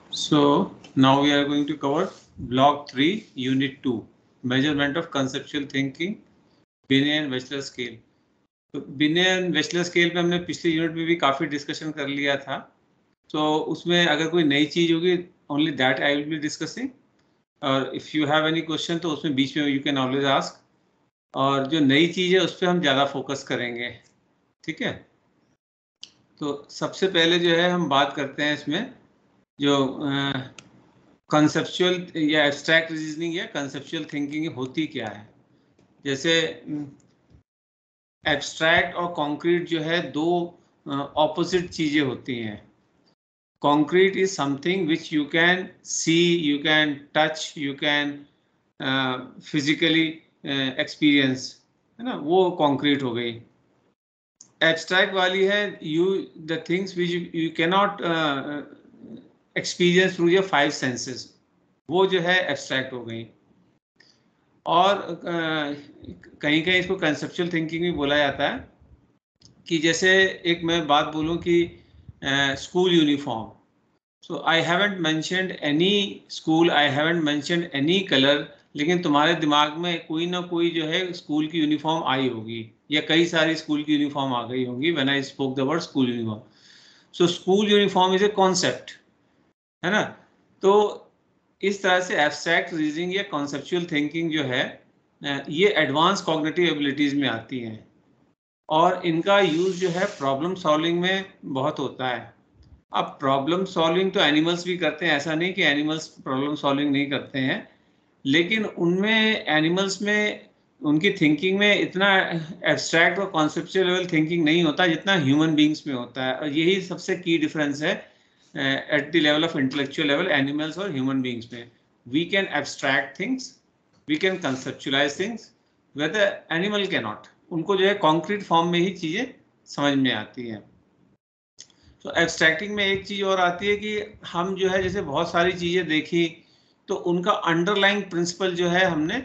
So now we are going to cover Block 3, Unit 2, Measurement of Conceptual Thinking, Binet and Wechsler Scale. तो बिने and वेचलर scale पे हमने पिछले unit में भी काफ़ी डिस्कशन कर लिया था. तो उसमें अगर कोई नई चीज़ होगी only that I will be discussing, और if you have any question तो उसमें बीच में यू कैन ऑलवेज आस्क, और जो नई चीज़ है उस पर हम ज़्यादा फोकस करेंगे. ठीक है. तो सबसे पहले जो है हम बात करते हैं इसमें जो कंसेप्चुअल या एब्स्ट्रैक्ट रीजनिंग या कंसेप्चुअल थिंकिंग होती क्या है. जैसे एब्स्ट्रैक्ट और कॉन्क्रीट जो है दो ऑपोजिट चीज़ें होती हैं. Concrete is something which you can see, you can touch, you can physically experience, है ना, वो कॉन्क्रीट हो गई. एब्स्ट्रैक्ट वाली है the things which you can not experience through your 5 senses, वो जो है एब्स्ट्रैक्ट हो गई. और कहीं कहीं इसको कंसेप्चुअल थिंकिंग भी बोला जाता है. कि जैसे एक मैं बात बोलूं कि school uniform, so I haven't mentioned any school, I haven't mentioned any colour, लेकिन तुम्हारे दिमाग में कोई ना कोई जो है स्कूल की यूनिफॉर्म आई होगी या कई सारी स्कूल की यूनिफॉर्म आ गई होंगी when I spoke the word school uniform. So school uniform is a concept, है ना. तो इस तरह से एब्स्ट्रैक्ट रीजनिंग या कॉन्सेप्चुअल थिंकिंग जो है ये एडवांस कॉग्निटिव एबिलिटीज़ में आती हैं, और इनका यूज़ जो है प्रॉब्लम सॉल्विंग में बहुत होता है. अब प्रॉब्लम सॉल्विंग तो एनिमल्स भी करते हैं, ऐसा नहीं कि एनिमल्स प्रॉब्लम सॉल्विंग नहीं करते हैं, लेकिन उनमें एनिमल्स में उनकी थिंकिंग में इतना एब्स्ट्रैक्ट और कॉन्सेप्चुअल लेवल थिंकिंग नहीं होता जितना ह्यूमन बींग्स में होता है. और यही सबसे की डिफरेंस है at the level of intellectual level animals और ह्यूमन बींग्स में. We can abstract things, we can conceptualise things, whether animal can not. उनको जो है कॉन्क्रीट फॉर्म में ही चीज़ें समझ में आती हैं. तो एब्स्ट्रैक्टिंग में एक चीज़ और आती है कि हम जो है जैसे बहुत सारी चीज़ें देखी तो उनका अंडरलाइंग प्रिंसिपल जो है हमने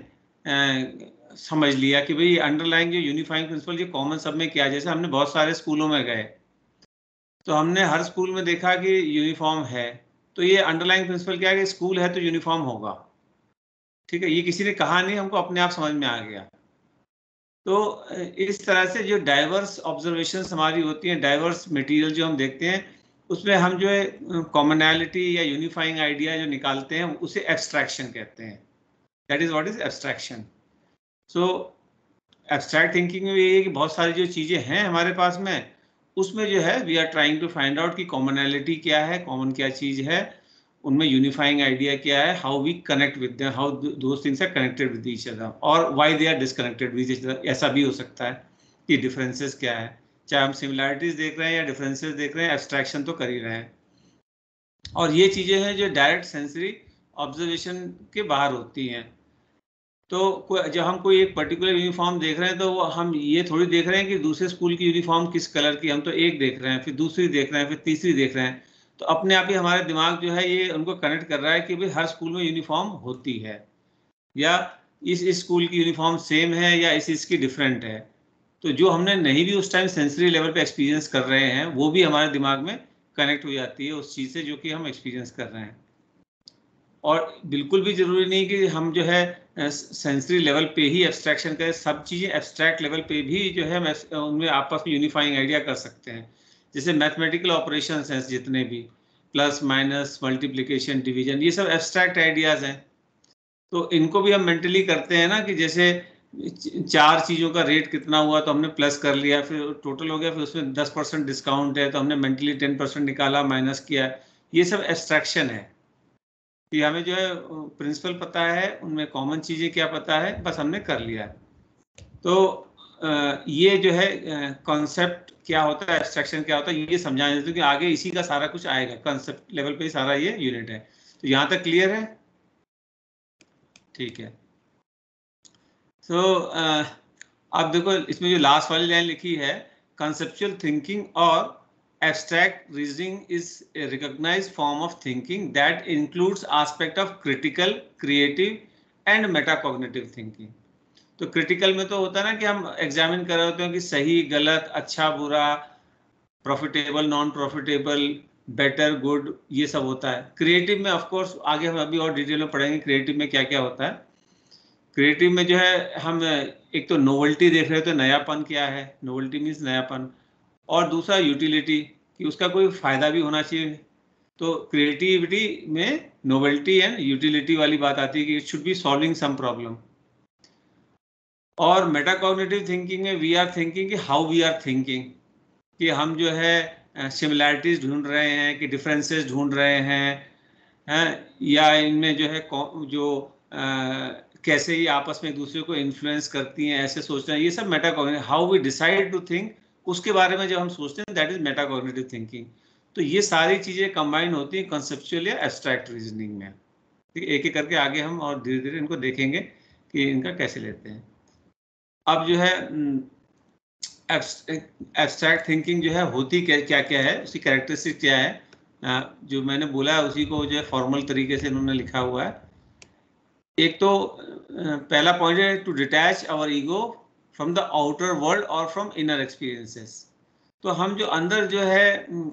समझ लिया कि भाई अंडरलाइंग जो यूनिफाइंग प्रिंसिपल जो कॉमन सब में क्या. जैसे हमने बहुत सारे स्कूलों में गए तो हमने हर स्कूल में देखा कि यूनिफॉर्म है, तो ये अंडरलाइंग प्रिंसिपल क्या है कि स्कूल है तो यूनिफॉर्म होगा. ठीक है, ये किसी ने कहा नहीं, हमको अपने आप समझ में आ गया. तो इस तरह से जो डाइवर्स ऑब्जर्वेशंस हमारी होती हैं, डाइवर्स मटेरियल जो हम देखते हैं, उसमें हम जो है कॉमनैलिटी या यूनिफाइंग आइडिया जो निकालते हैं उसे एब्स्ट्रैक्शन कहते हैं. That is what is abstraction. So abstract thinking में ये है कि बहुत सारी जो चीज़ें हैं हमारे पास में, उसमें जो है we are trying to find out कि कॉमनैलिटी क्या है, कॉमन क्या चीज़ है, उनमें यूनिफाइंग आइडिया क्या है, how we connect with them, how those things are connected with each other, और why they are disconnected with each other. ऐसा भी हो सकता है कि डिफरेंसेस क्या है. चाहे हम सिमिलैरिटीज देख रहे हैं या डिफरेंसेस देख रहे हैं, एब्स्ट्रैक्शन तो कर ही रहे हैं. और ये चीज़ें हैं जो डायरेक्ट सेंसरी ऑब्जर्वेशन के बाहर होती हैं. तो जब हम कोई एक पर्टिकुलर यूनिफॉर्म देख रहे हैं तो हम ये थोड़ी देख रहे हैं कि दूसरे स्कूल की यूनिफॉर्म किस कलर की, हम तो एक देख रहे हैं, फिर दूसरी देख रहे हैं, फिर तीसरी देख रहे हैं. तो अपने आप ही हमारे दिमाग जो है ये उनको कनेक्ट कर रहा है कि भाई हर स्कूल में यूनिफॉर्म होती है, या इस स्कूल की यूनिफॉर्म सेम है या इसकी डिफरेंट है. तो जो हमने नहीं भी उस टाइम सेंसरी लेवल पे एक्सपीरियंस कर रहे हैं वो भी हमारे दिमाग में कनेक्ट हो जाती है उस चीज़ से जो कि हम एक्सपीरियंस कर रहे हैं. और बिल्कुल भी ज़रूरी नहीं कि हम जो है सेंसरी लेवल पे ही एब्स्ट्रैक्शन करें. सब चीज़ें एब्स्ट्रैक्ट लेवल पे भी जो है उनमें आपस में यूनिफाइंग आइडिया कर सकते हैं. जैसे मैथमेटिकल ऑपरेशंस हैं जितने भी, प्लस माइनस मल्टीप्लिकेशन डिवीजन, ये सब एब्स्ट्रैक्ट आइडियाज़ हैं. तो इनको भी हम मेंटली करते हैं ना, कि जैसे 4 चीज़ों का रेट कितना हुआ तो हमने प्लस कर लिया, फिर टोटल हो गया, फिर उसमें 10% डिस्काउंट है तो हमने मेंटली 10% निकाला, माइनस किया. ये सब एब्स्ट्रैक्शन है कि हमें जो है प्रिंसिपल पता है, उनमें कॉमन चीज़ें क्या पता है, बस हमने कर लिया है. तो ये जो है कॉन्सेप्ट क्या होता है, एब्स्ट्रैक्शन क्या होता है, ये समझाने देते हैं कि आगे इसी का सारा कुछ आएगा. कॉन्सेप्ट लेवल पे ही सारा ये यूनिट है. तो यहाँ तक क्लियर है? ठीक है. सो अब देखो इसमें जो लास्ट वाली लाइन लिखी है, कंसेप्चुअल थिंकिंग और abstract reasoning is a recognized form of thinking that includes aspect of critical, creative and metacognitive thinking. तो क्रिटिकल में तो होता है ना कि हम एग्जामिन कर रहे होते हैं कि सही गलत, अच्छा बुरा, profitable non profitable, better, good, ये सब होता है। क्रिएटिव में ऑफ कोर्स आगे हम अभी और डिटेल में पढ़ेंगे क्रिएटिव में क्या क्या होता है। क्रिएटिव में जो है हम एक तो नोवेल्टी देख रहे हो, तो नयापन क्या है, नोवेल्टी मीन्स नयापन, और दूसरा यूटिलिटी कि उसका कोई फायदा भी होना चाहिए। तो क्रिएटिविटी में नोवेल्टी एंड यूटिलिटी वाली बात आती है कि it should be solving some problem. और मेटाकॉग्निटिव थिंकिंग में वी आर थिंकिंग कि हाउ वी आर थिंकिंग, कि हम जो है सिमिलैरिटीज ढूंढ रहे हैं कि डिफरेंसेस ढूंढ रहे हैं या इनमें जो है जो कैसे ये आपस में एक दूसरे को इन्फ्लुएंस करती हैं, ऐसे सोच रहे हैं, ये सब metacognitive, how we decide to think, उसके बारे में जब हम सोचते हैं दैट इज मेटाकॉग्निटिव थिंकिंग। तो ये सारी चीजें कंबाइन होती हैं कंसेप्चुअल या एब्स्ट्रैक्ट रीजनिंग में। ठीक है, एक एक करके आगे हम और धीरे धीरे इनको देखेंगे कि इनका कैसे लेते हैं। अब जो है एब्स्ट्रैक्ट थिंकिंग जो है होती क्या क्या है, उसकी कैरेक्टरिस्टिक क्या है, जो मैंने बोला है उसी को जो है फॉर्मल तरीके से इन्होंने लिखा हुआ है। एक तो पहला पॉइंट है to detach our ego from the outer world और फ्रॉम इनर एक्सपीरियंसेस। तो हम जो अंदर जो है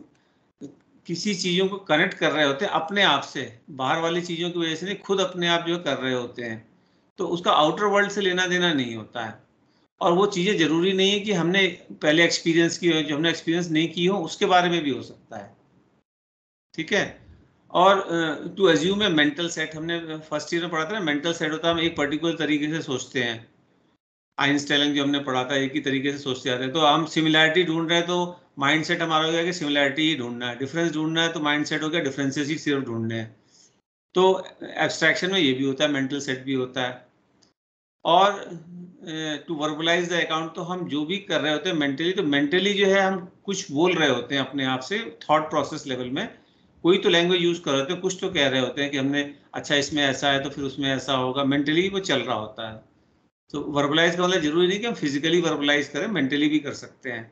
किसी चीज़ों को कनेक्ट कर रहे होते हैं अपने आप से, बाहर वाली चीज़ों की वजह से नहीं, खुद अपने आप जो कर रहे होते हैं, तो उसका आउटर वर्ल्ड से लेना देना नहीं होता है। और वो चीज़ें ज़रूरी नहीं है कि हमने पहले एक्सपीरियंस की हो, जो हमने एक्सपीरियंस नहीं की हो उसके बारे में भी हो सकता है। ठीक है। और to assume a mental set, हमने फर्स्ट ईयर में पढ़ा था ना, मेंटल सेट होता है, हम एक पर्टिकुलर तरीके से सोचते हैं। आइंस्टाइन जो हमने पढ़ा था एक ही तरीके से सोचते आते हैं। तो हम सिमिलैरिटी ढूंढ रहे हैं तो माइंड सेट हमारा हो गया कि सिमिलैरिटी ही ढूंढना है, डिफरेंस ढूंढना है तो माइंड सेट हो गया डिफरेंसेस ही सिर्फ ढूंढने हैं। तो एब्स्ट्रैक्शन में ये भी होता है, मेंटल सेट भी होता है। और टू वर्बलाइज द अकाउंट, तो हम जो भी कर रहे होते हैं मेंटली, तो मेंटली जो है हम कुछ बोल रहे होते हैं अपने आप से थॉट प्रोसेस लेवल में, कोई तो लैंग्वेज यूज कर रहे होते हैं, कुछ तो कह रहे होते हैं कि हमने अच्छा इसमें ऐसा है तो फिर उसमें ऐसा होगा, मेंटली वो चल रहा होता है। तो वर्बलाइज का मतलब जरूरी नहीं कि हम फिजिकली वर्बलाइज करें, मेंटली भी कर सकते हैं।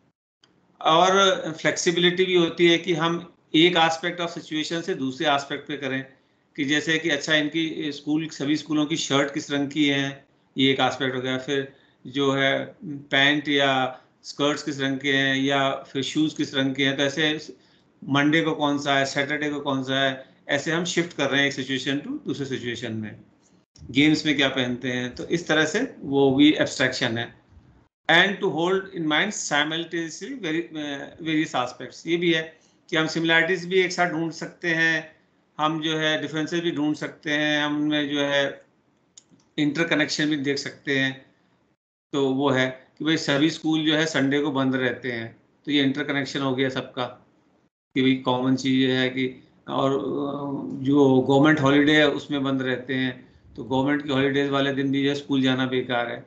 और फ्लेक्सिबिलिटी भी होती है कि हम एक एस्पेक्ट ऑफ सिचुएशन से दूसरे एस्पेक्ट पे करें, कि जैसे कि अच्छा इनकी स्कूल, सभी स्कूलों की शर्ट किस रंग की है, ये एक एस्पेक्ट हो गया। फिर जो है पैंट या स्कर्ट्स किस रंग के हैं, या फिर शूज़ किस रंग के हैं, तो ऐसे मंडे को कौन सा है, सैटरडे को कौन सा है, ऐसे हम शिफ्ट कर रहे हैं एक सिचुएशन टू दूसरे सिचुएशन में। गेम्स में क्या पहनते हैं, तो इस तरह से वो भी एब्स्ट्रैक्शन है। And to hold in mind simultaneously various aspects, ये भी है कि हम सिमिलैरिटीज भी एक साथ ढूंढ सकते हैं, हम जो है डिफरेंसेस भी ढूंढ सकते हैं, हमने जो है इंटरकनेक्शन भी देख सकते हैं। तो वो है कि भाई सभी स्कूल जो है संडे को बंद रहते हैं, तो ये इंटरकनेक्शन हो गया सबका, कि भाई कॉमन चीज़ है कि, और जो गवर्नमेंट हॉलीडे है उसमें बंद रहते हैं, तो गवर्नमेंट की हॉलीडेज वाले दिन भी जो है स्कूल जाना बेकार है।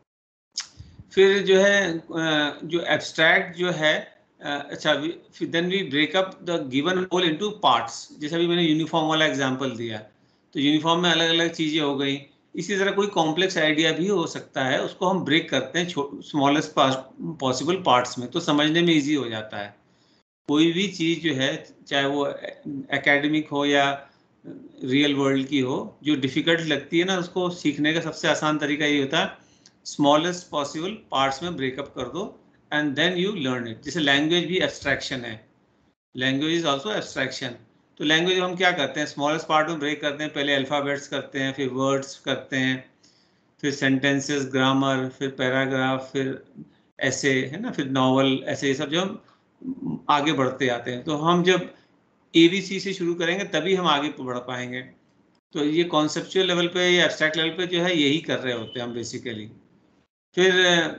फिर जो है जो एब्स्ट्रैक्ट जो है, अच्छा then we break up the given whole into parts, जैसे अभी मैंने यूनिफॉर्म वाला एग्जांपल दिया, तो यूनिफॉर्म में अलग अलग चीज़ें हो गई। इसी तरह कोई कॉम्प्लेक्स आइडिया भी हो सकता है, उसको हम ब्रेक करते हैं स्मॉलेस्ट पॉसिबल पार्ट्स में, तो समझने में ईजी हो जाता है। कोई भी चीज़ जो है, चाहे वो एकेडमिक हो या रियल वर्ल्ड की हो, जो डिफ़िकल्ट लगती है ना, उसको सीखने का सबसे आसान तरीका ये होता है स्मॉलेस्ट पॉसिबल पार्ट्स में ब्रेकअप कर दो and then you learn it. जैसे लैंग्वेज भी एब्स्ट्रैक्शन है, लैंग्वेज इज ऑल्सो एब्स्ट्रैक्शन। तो लैंग्वेज हम क्या करते हैं, स्मॉलेस्ट पार्ट में ब्रेक करते हैं, पहले अल्फ़ाबेट्स करते हैं, फिर वर्ड्स करते हैं, फिर सेंटेंसेस, ग्रामर, फिर पैराग्राफ, फिर ऐसे है ना, फिर नॉवल, ऐसे ये सब जो हम आगे बढ़ते आते हैं। तो हम जब ABC से शुरू करेंगे तभी हम आगे बढ़ पाएंगे। तो ये कॉन्सेप्चुअल लेवल पे या एब्स्ट्रैक्ट लेवल पे जो है यही कर रहे होते हैं हम बेसिकली। फिर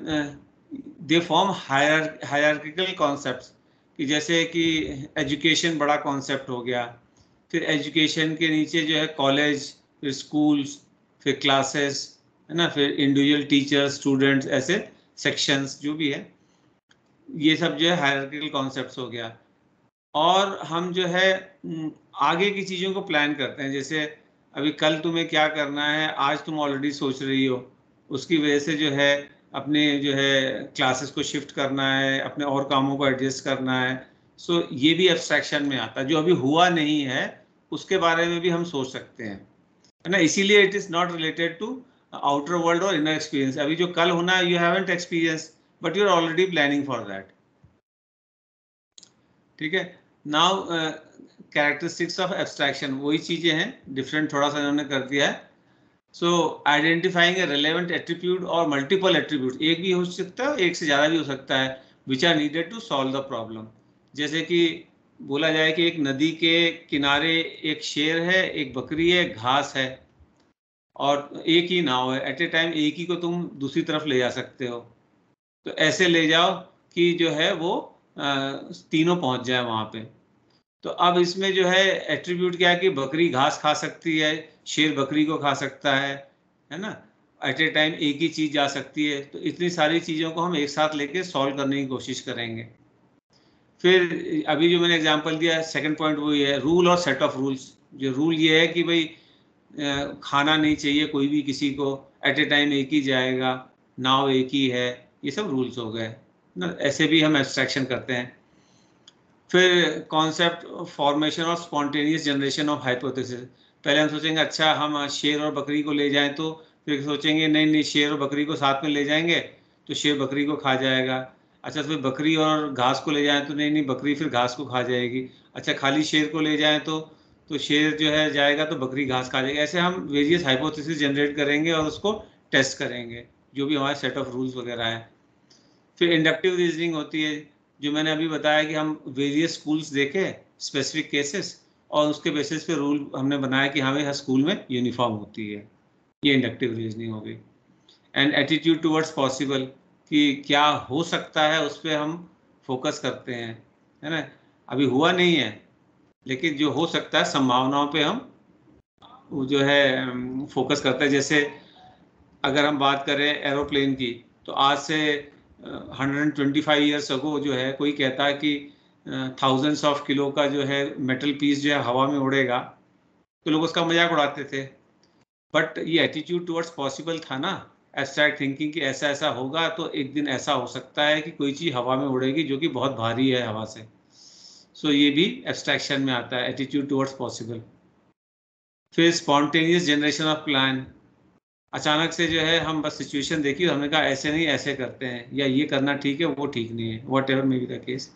दे फॉर्म हायरार्किकल कॉन्सेप्ट्स, कि जैसे कि एजुकेशन बड़ा कॉन्सेप्ट हो गया, फिर एजुकेशन के नीचे जो है कॉलेज, फिर स्कूल्स, फिर क्लासेस, है ना, फिर इंडिविजुअल टीचर्स, स्टूडेंट्स, ऐसे सेक्शंस जो भी है, ये सब जो है हायरार्किकल कॉन्सेप्ट्स हो गया। और हम जो है आगे की चीज़ों को प्लान करते हैं, जैसे अभी कल तुम्हें क्या करना है, आज तुम ऑलरेडी सोच रही हो, उसकी वजह से जो है अपने जो है क्लासेस को शिफ्ट करना है, अपने और कामों को एडजस्ट करना है। सो ये भी एब्स्ट्रैक्शन में आता है, जो अभी हुआ नहीं है उसके बारे में भी हम सोच सकते हैं, है ना। इसीलिए it is not related to outer world और इनर एक्सपीरियंस। अभी जो कल होना है, you haven't experience but you are already planning for that. ठीक है। नाउ कैरेक्टरिस्टिक्स ऑफ एब्स्ट्रैक्शन, वही चीजें हैं, डिफरेंट थोड़ा सा इन्होंने कर दिया है। So identifying a relevant attribute और मल्टीपल एट्रीब्यूट, एक भी हो सकता है, एक से ज़्यादा भी हो सकता है, which are needed to solve the problem. जैसे कि बोला जाए कि एक नदी के किनारे एक शेर है, एक बकरी है, घास है, और एक ही नाव है, एट ए टाइम एक ही को तुम दूसरी तरफ ले जा सकते हो। तो ऐसे ले जाओ कि जो है वो तीनों पहुंच जाए वहां पे। तो अब इसमें जो है एट्रीब्यूट क्या है कि बकरी घास खा सकती है, शेर बकरी को खा सकता है ना, एट ए टाइम एक ही चीज जा सकती है। तो इतनी सारी चीजों को हम एक साथ लेके सॉल्व करने की कोशिश करेंगे। फिर अभी जो मैंने एग्जांपल दिया, सेकंड पॉइंट वो ये है, रूल और सेट ऑफ रूल्स। जो रूल ये है कि भाई खाना नहीं चाहिए कोई भी किसी को, एट ए टाइम एक ही जाएगा, नाव एक ही है, ये सब रूल्स हो गए ना। ऐसे भी हम एब्स्ट्रैक्शन करते हैं। फिर कॉन्सेप्ट फॉर्मेशन और स्पॉन्टेनियस जनरेशन ऑफ हाइपोथेसिस। पहले हम सोचेंगे अच्छा हम शेर और बकरी को ले जाएं, तो फिर सोचेंगे नहीं नहीं शेर और बकरी को साथ में ले जाएंगे तो शेर बकरी को खा जाएगा। अच्छा, तो फिर बकरी और घास को ले जाएं तो नहीं नहीं बकरी फिर घास को खा जाएगी। अच्छा, खाली शेर को ले जाएं तो शेर जो है जाएगा तो बकरी घास खा जाएगी। ऐसे हम वेरियस हाइपोथेसिस जनरेट करेंगे और उसको टेस्ट करेंगे, जो भी हमारे सेट ऑफ रूल्स वगैरह है। फिर इंडक्टिव रीजनिंग होती है, जो मैंने अभी बताया कि हम वेरियस स्कूल्स देखे, स्पेसिफिक केसेस, और उसके बेसिस पे रूल हमने बनाया कि हमें हर स्कूल में यूनिफॉर्म होती है। ये इंडक्टिव रीजनिंग हो गई। एंड एटीट्यूड टुवर्ड्स पॉसिबल, कि क्या हो सकता है उस पर हम फोकस करते हैं, है ना। अभी हुआ नहीं है, लेकिन जो हो सकता है संभावनाओं पे हम वो जो है फोकस करते हैं। जैसे अगर हम बात करें एरोप्लेन की, तो आज से 125 ईयर्स अगो जो है कोई कहता है कि थाउजेंड्स ऑफ किलो का जो है मेटल पीस जो है हवा में उड़ेगा, तो लोग उसका मजाक उड़ाते थे। बट ये एटीट्यूड टुवर्ड्स पॉसिबल था ना, एब्स्ट्रैक्ट थिंकिंग कि ऐसा ऐसा होगा, तो एक दिन ऐसा हो सकता है कि कोई चीज़ हवा में उड़ेगी जो कि बहुत भारी है हवा से। सो ये भी एब्स्ट्रैक्शन में आता है, एटीट्यूड टुवर्ड्स पॉसिबल। फिर स्पॉन्टेनियस जनरेशन ऑफ प्लान, अचानक से जो है हम बस सिचुएशन देखी और हमने कहा ऐसे नहीं ऐसे करते हैं, या ये करना ठीक है वो ठीक नहीं है, whatever may be the case.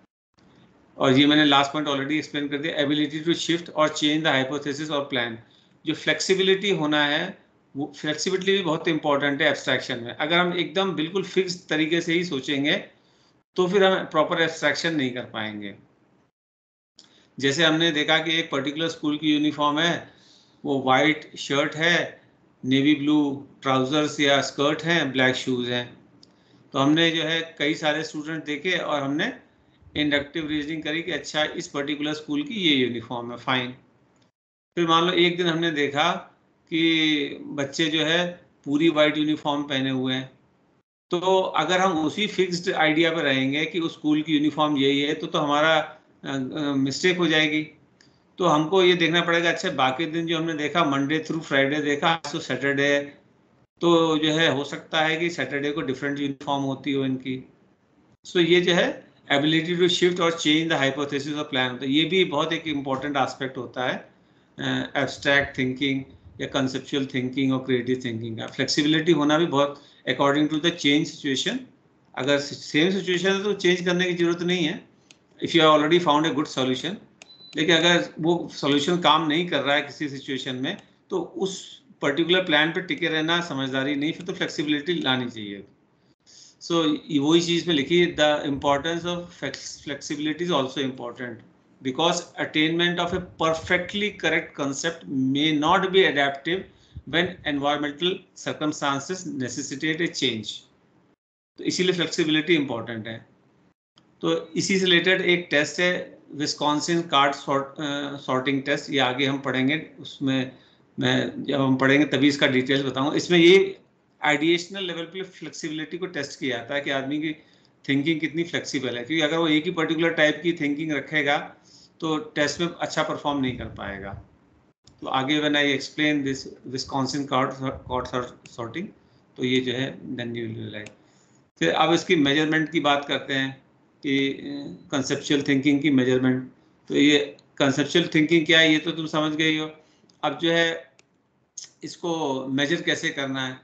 और ये मैंने लास्ट पॉइंट ऑलरेडी एक्सप्लेन कर दिया, एबिलिटी टू शिफ्ट और चेंज द हाइपोथेसिस और प्लान। जो फ्लेक्सिबिलिटी होना है, वो फ्लेक्सिबिलिटी भी बहुत इंपॉर्टेंट है एब्स्ट्रैक्शन में। अगर हम एकदम बिल्कुल फिक्स तरीके से ही सोचेंगे तो फिर हम प्रॉपर एब्स्ट्रैक्शन नहीं कर पाएंगे। जैसे हमने देखा कि एक पर्टिकुलर स्कूल की यूनिफॉर्म है, वो वाइट शर्ट है, नेवी ब्लू ट्राउजर्स या स्कर्ट हैं, ब्लैक शूज़ हैं। तो हमने जो है कई सारे स्टूडेंट देखे और हमने इंडक्टिव रीजनिंग करी कि अच्छा इस पर्टिकुलर स्कूल की ये यूनिफॉर्म है, फाइन। फिर मान लो एक दिन हमने देखा कि बच्चे जो है पूरी वाइट यूनिफॉर्म पहने हुए हैं, तो अगर हम उसी फिक्स्ड आइडिया पर रहेंगे कि उस स्कूल की यूनिफॉर्म यही है, तो हमारा मिस्टेक हो जाएगी। तो हमको ये देखना पड़ेगा अच्छा बाकी दिन जो हमने देखा, मंडे थ्रू फ्राइडे देखा, आज तो सैटरडे है, तो जो है हो सकता है कि सैटरडे को डिफरेंट यूनिफॉर्म होती हो इनकी। सो ये जो है एबिलिटी टू शिफ्ट और change the hypothesis of plan, तो ये भी बहुत एक इम्पॉर्टेंट एस्पेक्ट होता है एब्स्ट्रैक्ट थिंकिंग या कंसेप्चुअल थिंकिंग और क्रिएटिव थिंकिंग का। फ्लेक्सिबिलिटी होना भी बहुत according to the change situation. अगर सेम सिचुएशन है तो चेंज करने की जरूरत नहीं है, if you already found a good solution. लेकिन अगर वो सॉल्यूशन काम नहीं कर रहा है किसी सिचुएशन में, तो उस पर्टिकुलर प्लान पे टिके रहना समझदारी नहीं, फिर तो फ्लेक्सिबिलिटी लानी चाहिए। सो वही चीज़ में लिखी, the importance of flexibility is also important because attainment of a perfectly correct concept may not be adaptive when environmental circumstances necessitate a change. तो इसीलिए फ्लेक्सिबिलिटी इंपॉर्टेंट है। तो इसी से रिलेटेड एक टेस्ट है, विस्कॉन्सिन कार्ड सॉर्टिंग टेस्ट, ये आगे हम पढ़ेंगे, उसमें मैं जब हम पढ़ेंगे तभी इसका डिटेल्स बताऊंगा। इसमें ये आइडिएशनल लेवल पे फ्लेक्सिबिलिटी को टेस्ट किया जाता है कि आदमी की थिंकिंग कितनी फ्लेक्सिबल है, क्योंकि अगर वो एक ही पर्टिकुलर टाइप की थिंकिंग रखेगा तो टेस्ट में अच्छा परफॉर्म नहीं कर पाएगा। तो आगे when I explain this Wisconsin card sorting, तो ये जो है देन यू विल रियलाइज। फिर अब इसकी मेजरमेंट की बात करते हैं कि कंसेप्चुअल थिंकिंग की मेजरमेंट। तो ये कंसेप्चुअल थिंकिंग क्या है ये तो तुम समझ गई हो। अब जो है इसको मेजर कैसे करना है,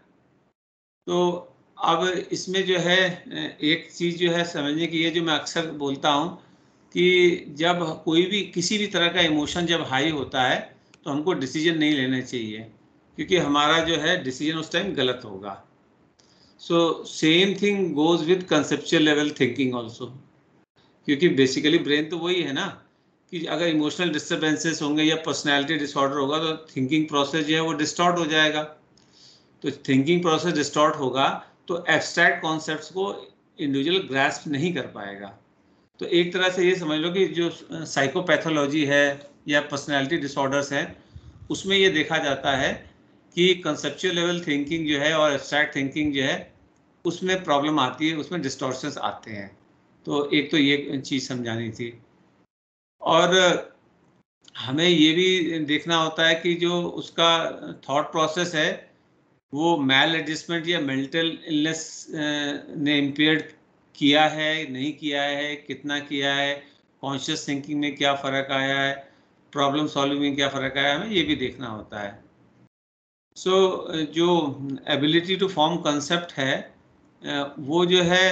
तो अब इसमें जो है एक चीज़ जो है समझने की, ये जो मैं अक्सर बोलता हूँ कि जब कोई भी किसी भी तरह का इमोशन जब हाई होता है तो हमको डिसीजन नहीं लेना चाहिए, क्योंकि हमारा जो है डिसीजन उस टाइम गलत होगा। So same thing goes with conceptual level thinking also, क्योंकि बेसिकली ब्रेन तो वही है ना, कि अगर इमोशनल डिस्टर्बेंसेस होंगे या पर्सनैलिटी डिसऑर्डर होगा तो थिंकिंग प्रोसेस जो है वो डिस्टॉर्ट हो जाएगा। तो थिंकिंग प्रोसेस डिस्टॉर्ट होगा तो एब्स्ट्रैक्ट कॉन्सेप्ट्स को इंडिविजुअल ग्रास्प नहीं कर पाएगा। तो एक तरह से ये समझ लो कि जो साइकोपैथोलॉजी है या पर्सनैलिटी डिसऑर्डर्स है, उसमें ये देखा जाता है कि कंसेप्चुअल लेवल थिंकिंग जो है और एब्स्ट्रैक्ट थिंकिंग जो है उसमें प्रॉब्लम आती है, उसमें डिस्टॉर्शंस आते हैं। तो एक तो ये चीज़ समझानी थी। और हमें ये भी देखना होता है कि जो उसका थॉट प्रोसेस है वो मैल एडजस्टमेंट या मेंटल इलनेस ने इम्पेयर्ड किया है, नहीं किया है, कितना किया है, कॉन्शियस थिंकिंग में क्या फ़र्क आया है, प्रॉब्लम सॉल्विंग में क्या फ़र्क आया है, हमें ये भी देखना होता है। सो जो एबिलिटी टू फॉर्म कंसेप्ट है वो जो है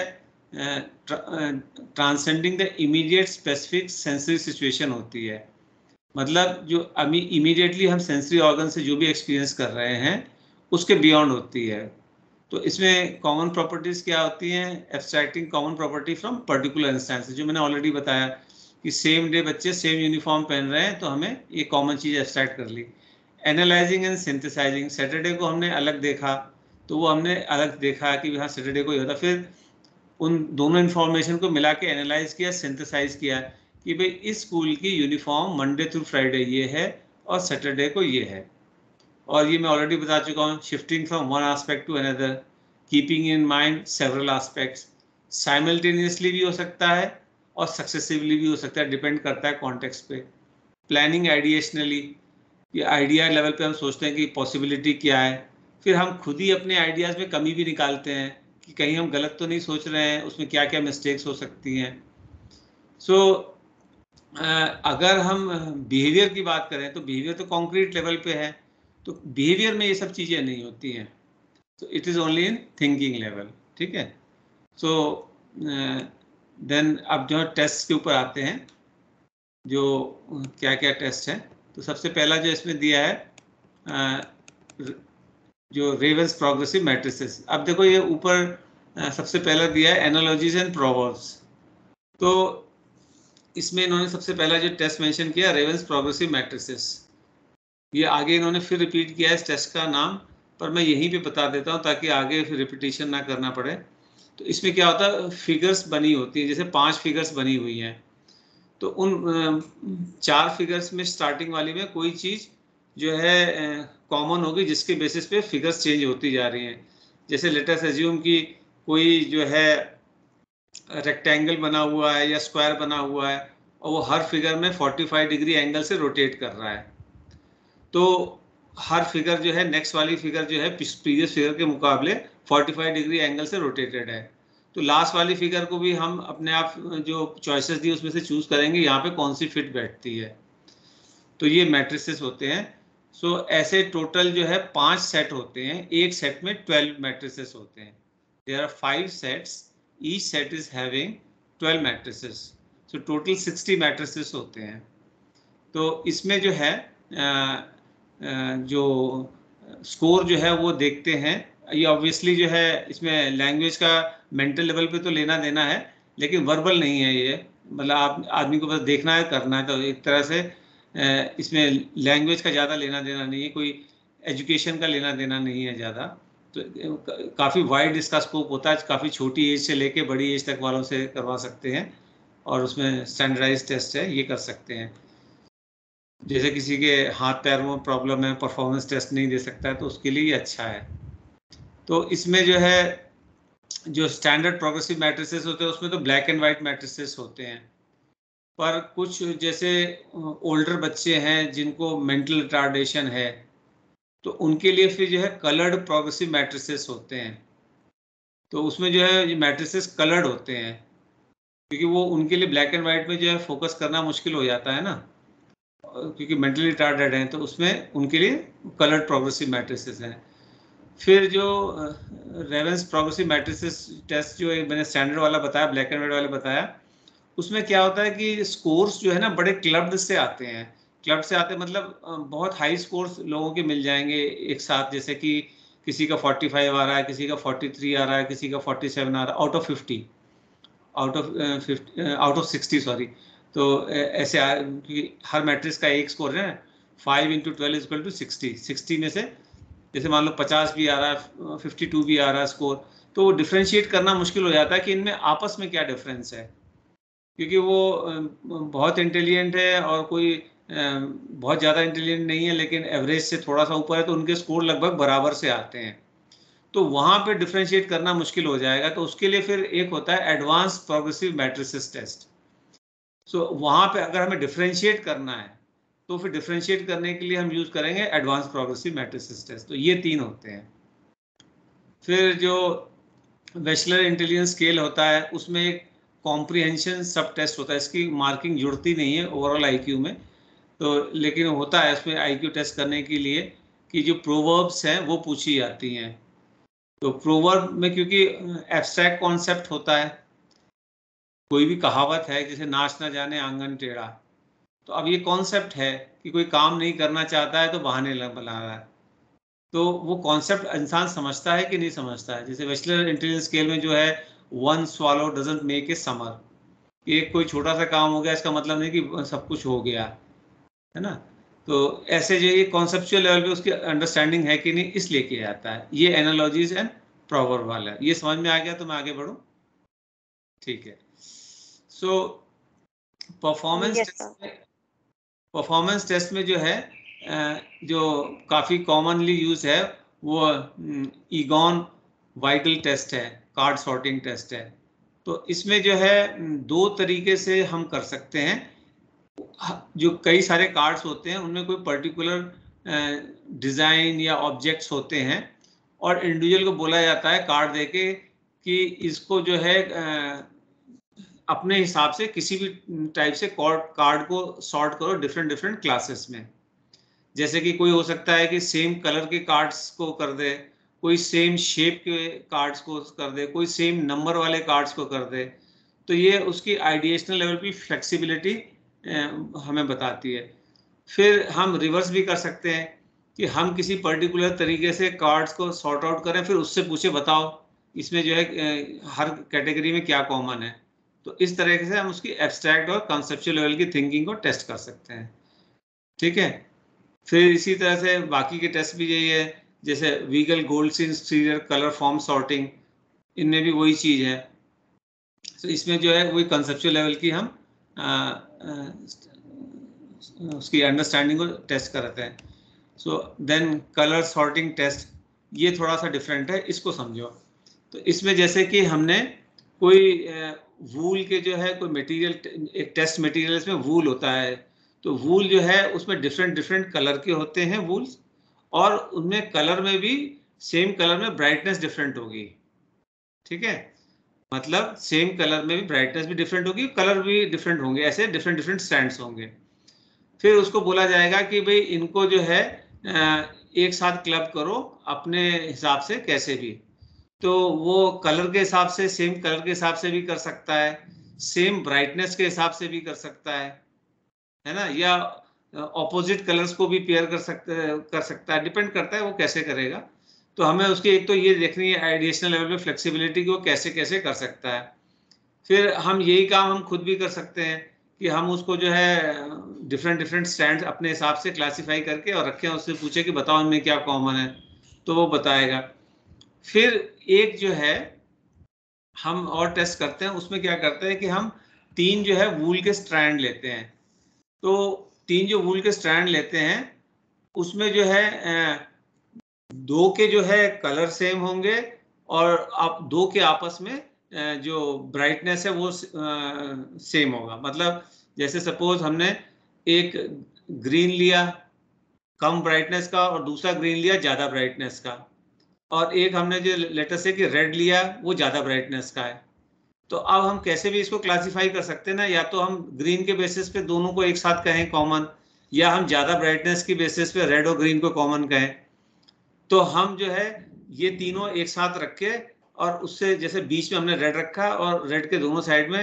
transcending the immediate specific sensory situation होती है। मतलब जो अभी इमीडिएटली हम सेंसरी ऑर्गन से जो भी एक्सपीरियंस कर रहे हैं उसके बियॉन्ड होती है। तो इसमें कॉमन प्रॉपर्टीज क्या होती हैं? Abstracting common property from particular instances, जो मैंने ऑलरेडी बताया कि सेम डे बच्चे सेम यूनिफॉर्म पहन रहे हैं तो हमें ये कॉमन चीज़ एब्स्ट्रैक्ट कर ली। एनालाइजिंग एंड सिंथेसाइजिंग, सैटरडे को हमने अलग देखा तो वो हमने अलग देखा कि हाँ सैटरडे को ही होता, फिर उन दोनों इन्फॉर्मेशन को मिला के एनालाइज किया, सिंथेसाइज किया कि भाई इस स्कूल की यूनिफॉर्म मंडे थ्रू फ्राइडे ये है और सैटरडे को ये है। और ये मैं ऑलरेडी बता चुका हूँ, shifting from one aspect to another, keeping in mind several aspects, simultaneously भी हो सकता है और सक्सेसिवली भी हो सकता है, डिपेंड करता है कॉन्टेक्स्ट पे। प्लानिंग आइडिएशनली, ये आइडिया लेवल पे हम सोचते हैं कि पॉसिबिलिटी क्या है, फिर हम खुद ही अपने आइडियाज़ में कमी भी निकालते हैं कि कहीं हम गलत तो नहीं सोच रहे हैं, उसमें क्या क्या मिस्टेक्स हो सकती हैं। सो अगर हम बिहेवियर की बात करें तो बिहेवियर तो कॉन्क्रीट लेवल पे है, तो बिहेवियर में ये सब चीज़ें नहीं होती हैं, तो it is only in thinking level. ठीक है। सो देन अब जो टेस्ट के ऊपर आते हैं, जो क्या क्या टेस्ट है, तो सबसे पहला जो इसमें दिया है जो रेवेंस प्रोग्रेसिव मैट्रिसेस। अब देखो ये ऊपर सबसे पहला दिया है एनालॉजीज एंड प्रोवर्ब्स। तो इसमें इन्होंने सबसे पहला जो टेस्ट मेंशन किया रेवेंस प्रोग्रेसिव मैट्रिसेस, ये आगे इन्होंने फिर रिपीट किया है इस टेस्ट का नाम, पर मैं यहीं पे बता देता हूँ ताकि आगे फिर रिपीटिशन ना करना पड़े। तो इसमें क्या होता है, फिगर्स बनी होती है, जैसे 5 फिगर्स बनी हुई हैं, तो उन 4 फिगर्स में स्टार्टिंग वाली में कोई चीज़ जो है कॉमन होगी जिसके बेसिस पे फिगर्स चेंज होती जा रही हैं। जैसे लेट अस अज्यूम कि कोई जो है रेक्टेंगल बना हुआ है या स्क्वायर बना हुआ है और वो हर फिगर में 45 डिग्री एंगल से रोटेट कर रहा है, तो हर फिगर जो है नेक्स्ट वाली फिगर जो है प्रीवियस फिगर के मुकाबले 45 डिग्री एंगल से रोटेटेड है। तो लास्ट वाली फिगर को भी हम अपने आप जो चॉइसेस दी उसमें से चूज करेंगे यहाँ पे कौन सी फिट बैठती है। तो ये मैट्रिसेस होते हैं। सो ऐसे टोटल जो है 5 सेट होते हैं, एक सेट में 12 मैट्रिसेस होते हैं। There are 5 sets, each set is having 12 matrices, so total 60 matrices होते हैं। तो इसमें जो है जो स्कोर जो है वो देखते हैं। ये ऑब्वियसली जो है इसमें लैंग्वेज का मेंटल लेवल पे तो लेना देना है, लेकिन वर्बल नहीं है ये, मतलब आप आदमी को बस देखना है करना है। तो एक तरह से इसमें लैंग्वेज का ज़्यादा लेना देना नहीं है, कोई एजुकेशन का लेना देना नहीं है ज़्यादा। तो काफ़ी वाइड इसका स्कोप होता है, काफ़ी छोटी एज से लेके बड़ी एज तक वालों से करवा सकते हैं, और उसमें स्टैंडर्डाइज टेस्ट है, ये कर सकते हैं। जैसे किसी के हाथ पैर में प्रॉब्लम है, परफॉर्मेंस टेस्ट नहीं दे सकता है, तो उसके लिए अच्छा है। तो इसमें जो है जो स्टैंडर्ड प्रोग्रेसिव मैट्रिसेस होते हैं उसमें तो ब्लैक एंड वाइट मैट्रिसेस होते हैं, पर कुछ जैसे ओल्डर बच्चे हैं जिनको मेंटल रिटार्डेशन है तो उनके लिए फिर जो है कलर्ड प्रोग्रेसिव मैट्रिसेस होते हैं। तो उसमें जो है ये मैट्रिसेस कलर्ड होते हैं, क्योंकि वो उनके लिए ब्लैक एंड वाइट में जो है फोकस करना मुश्किल हो जाता है ना, क्योंकि मेंटली रिटार्डेड हैं, तो उसमें उनके लिए कलर्ड प्रोग्रेसिव मैट्रिसेस हैं। फिर जो रेवेंस प्रोग्रेसिव मैट्रिसेस टेस्ट जो मैंने स्टैंडर्ड वाला बताया, ब्लैक एंड वाइट वाला बताया, उसमें क्या होता है कि स्कोर्स जो है ना बड़े क्लब्ड से आते हैं। क्लब से आते मतलब बहुत हाई स्कोर्स लोगों के मिल जाएंगे एक साथ, जैसे कि किसी का 45 आ रहा है, किसी का 43 आ रहा है, किसी का 47 आ रहा है out of 50, out of 60 sorry. तो ऐसे हर मैट्रिक्स का एक स्कोर है, 5 × 12 इक्वल टू 60। 60 में से जैसे मान लो 50 भी आ रहा है, 52 भी आ रहा है स्कोर, तो डिफ्रेंशिएट करना मुश्किल हो जाता है कि इनमें आपस में क्या डिफरेंस है, क्योंकि वो बहुत इंटेलिजेंट है और कोई बहुत ज़्यादा इंटेलिजेंट नहीं है, लेकिन एवरेज से थोड़ा सा ऊपर है, तो उनके स्कोर लगभग बराबर से आते हैं। तो वहाँ पे डिफ्रेंशिएट करना मुश्किल हो जाएगा। तो उसके लिए फिर एक होता है advance progressive matrices test. So वहाँ पे अगर हमें डिफ्रेंशिएट करना है तो फिर डिफ्रेंशिएट करने के लिए हम यूज़ करेंगे एडवांस प्रोग्रेसिव मैट्रिसेस टेस्ट। तो ये 3 होते हैं। फिर जो वेशलर इंटेलिजेंस स्केल होता है उसमें एक कॉम्प्रिहेंशन सब टेस्ट होता है। इसकी मार्किंग जुड़ती नहीं है ओवरऑल आईक्यू में, तो लेकिन होता है इसमें आईक्यू टेस्ट करने के लिए कि जो प्रोवर्ब्स हैं वो पूछी जाती हैं। तो प्रोवर्ब में क्योंकि एब्स्ट्रैक्ट कॉन्सेप्ट होता है, कोई भी कहावत है जैसे नाच ना जाने आंगन टेढ़ा, तो अब ये कॉन्सेप्ट है कि कोई काम नहीं करना चाहता है तो बहाने बना रहा है। तो वो कॉन्सेप्ट इंसान समझता है कि नहीं समझता है। जैसे वेशलर इंटेलिजेंस स्केल में जो है one swallow doesn't make a summer, ये कोई छोटा सा काम हो गया इसका मतलब नहीं कि सब कुछ हो गया है ना। तो ऐसे जो ये कॉन्सेप्चुअल लेवल पे उसकी अंडरस्टैंडिंग है कि नहीं, इसलिए किया जाता है। ये एनालॉजीज एंड प्रोवर्ब वाला है। ये समझ में आ गया तो मैं आगे बढ़ूं? ठीक है। सो परफॉर्मेंस टेस्ट में जो है जो काफ़ी कॉमनली यूज है वो ईगॉन वाइगल टेस्ट है, कार्ड सॉर्टिंग टेस्ट है। तो इसमें जो है 2 तरीके से हम कर सकते हैं। जो कई सारे कार्ड्स होते हैं उनमें कोई पर्टिकुलर डिज़ाइन या ऑब्जेक्ट्स होते हैं और इंडिविजुअल को बोला जाता है कार्ड देके कि इसको जो है अपने हिसाब से किसी भी टाइप से कार्ड को सॉर्ट करो डिफरेंट डिफरेंट क्लासेस में। जैसे कि कोई हो सकता है कि सेम कलर के कार्ड्स को कर दे, कोई सेम शेप के कार्ड्स को कर दे, कोई सेम नंबर वाले कार्ड्स को कर दे। तो ये उसकी आइडिएशनल लेवल की फ्लेक्सिबिलिटी हमें बताती है। फिर हम रिवर्स भी कर सकते हैं कि हम किसी पर्टिकुलर तरीके से कार्ड्स को सॉर्ट आउट करें, फिर उससे पूछे बताओ इसमें जो है हर कैटेगरी में क्या कॉमन है। तो इस तरीके से हम उसकी एब्स्ट्रैक्ट और कॉन्सेप्चुअल लेवल की थिंकिंग को टेस्ट कर सकते हैं। ठीक है। फिर इसी तरह से बाकी के टेस्ट भी यही है, जैसे Weigl Goldstein serial colour form sorting, इनमें भी वही चीज़ है। तो इसमें जो है वही कंसेप्चुअल लेवल की हम उसकी अंडरस्टैंडिंग को टेस्ट करते हैं। So then colour sorting test, ये थोड़ा सा डिफरेंट है, इसको समझो। तो इसमें जैसे कि हमने कोई वूल के जो है कोई मटेरियल, एक टेस्ट मटेरियल इसमें वूल होता है, तो वूल जो है उसमें डिफरेंट डिफरेंट कलर के होते हैं वूल्स, और उनमें कलर में भी सेम कलर में ब्राइटनेस डिफरेंट होगी। ठीक है, मतलब सेम कलर में भी ब्राइटनेस भी डिफरेंट होगी, कलर भी डिफरेंट होंगे, ऐसे डिफरेंट डिफरेंट स्टैंड्स होंगे। फिर उसको बोला जाएगा कि भाई इनको जो है एक साथ क्लब करो अपने हिसाब से कैसे भी। तो वो कलर के हिसाब से, सेम कलर के हिसाब से भी कर सकता है, सेम ब्राइटनेस के हिसाब से भी कर सकता है ना, या ऑपोजिट कलर्स को भी पेयर कर सकता है, डिपेंड करता है वो कैसे करेगा। तो हमें उसकी एक तो ये देखनी है आइडिएशनल लेवल पे फ्लेक्सिबिलिटी को कैसे कैसे कर सकता है। फिर हम यही काम हम खुद भी कर सकते हैं कि हम उसको जो है डिफरेंट डिफरेंट स्टैंड अपने हिसाब से क्लासीफाई करके और रखें, उससे पूछे कि बताओ इनमें क्या कॉमन है, तो वो बताएगा। फिर एक जो है हम और टेस्ट करते हैं, उसमें क्या करते हैं कि हम 3 जो है वूल के स्ट्रैंड लेते हैं। तो 3 जो वूल के स्ट्रैंड लेते हैं उसमें जो है 2 के जो है कलर सेम होंगे और आप 2 के आपस में जो ब्राइटनेस है वो सेम होगा। मतलब जैसे सपोज हमने एक ग्रीन लिया कम ब्राइटनेस का और दूसरा ग्रीन लिया ज़्यादा ब्राइटनेस का, और एक हमने जो लेटर से कि रेड लिया वो ज़्यादा ब्राइटनेस का है। तो अब हम कैसे भी इसको क्लासीफाई कर सकते हैं ना, या तो हम ग्रीन के बेसिस पे दोनों को एक साथ कहें कॉमन, या हम ज़्यादा ब्राइटनेस की बेसिस पे रेड और ग्रीन को कॉमन कहें। तो हम जो है ये तीनों एक साथ रख के, और उससे जैसे बीच में हमने रेड रखा और रेड के दोनों साइड में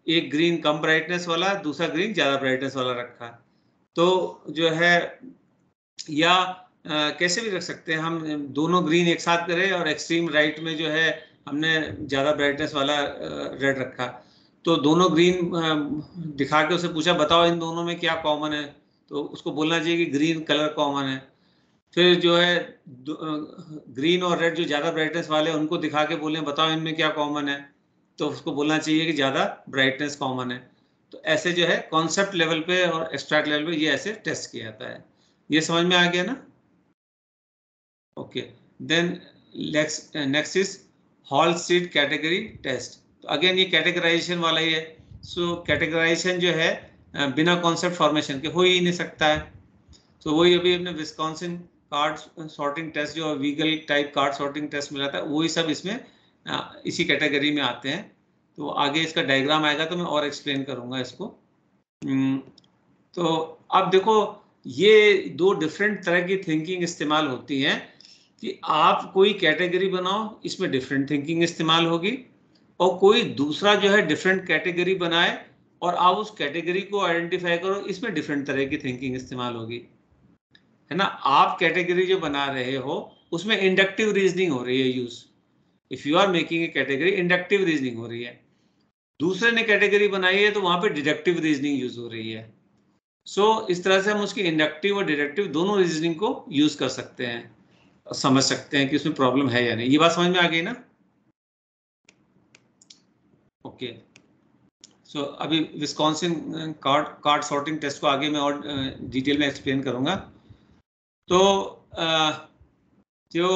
एक ग्रीन कम ब्राइटनेस वाला, दूसरा ग्रीन ज़्यादा ब्राइटनेस वाला रखा। तो जो है या कैसे भी रख सकते हैं हम, दोनों ग्रीन एक साथ करें और एक्सट्रीम राइट में जो है हमने ज़्यादा ब्राइटनेस वाला रेड रखा। तो दोनों ग्रीन दिखा के उसे पूछा बताओ इन दोनों में क्या कॉमन है, तो उसको बोलना चाहिए कि ग्रीन कलर कॉमन है। फिर जो है ग्रीन और रेड जो ज़्यादा ब्राइटनेस वाले हैं उनको दिखा के बोलें बताओ इनमें क्या कॉमन है, तो उसको बोलना चाहिए कि ज़्यादा ब्राइटनेस कॉमन है। तो ऐसे जो है कॉन्सेप्ट लेवल पे और एक्सट्रैक्ट लेवल पे ये ऐसे टेस्ट किया जाता है। ये समझ में आ गया ना? Okay, then next is Halstead category test. तो अगेन ये कैटेगराइजेशन वाला ही है। सो कैटेगराइजेशन जो है बिना कॉन्सेप्ट फॉर्मेशन के हो ही नहीं सकता है। तो वही अभी अपने विस्कॉन्सिन कार्ड सॉर्टिंग टेस्ट जो Weigl type card sorting test मिला था, वही सब इसमें इसी कैटेगरी में आते हैं। तो आगे इसका डायग्राम आएगा तो मैं और एक्सप्लेन करूंगा इसको। तो अब देखो ये दो डिफरेंट तरह की थिंकिंग इस्तेमाल होती हैं कि आप कोई कैटेगरी बनाओ, इसमें डिफरेंट थिंकिंग इस्तेमाल होगी, और कोई दूसरा जो है डिफरेंट कैटेगरी बनाए और आप उस कैटेगरी को आइडेंटिफाई करो, इसमें डिफरेंट तरह की थिंकिंग इस्तेमाल होगी, है ना। आप कैटेगरी जो बना रहे हो उसमें इंडक्टिव रीजनिंग हो रही है use. If you are making a category, inductive reasoning हो रही है। दूसरे ने कैटेगरी बनाई है तो वहां पे डिडक्टिव रीजनिंग यूज हो रही है। सो इस तरह से हम उसकी इंडक्टिव और डिडक्टिव दोनों रीजनिंग को यूज कर सकते हैं, समझ सकते हैं कि उसमें प्रॉब्लम है या नहीं। ये बात समझ में आ गई ना? ओके, सो अभी विस्कॉन्सिन कार्ड सॉर्टिंग टेस्ट को आगे मैं और डिटेल में एक्सप्लेन करूंगा। तो जो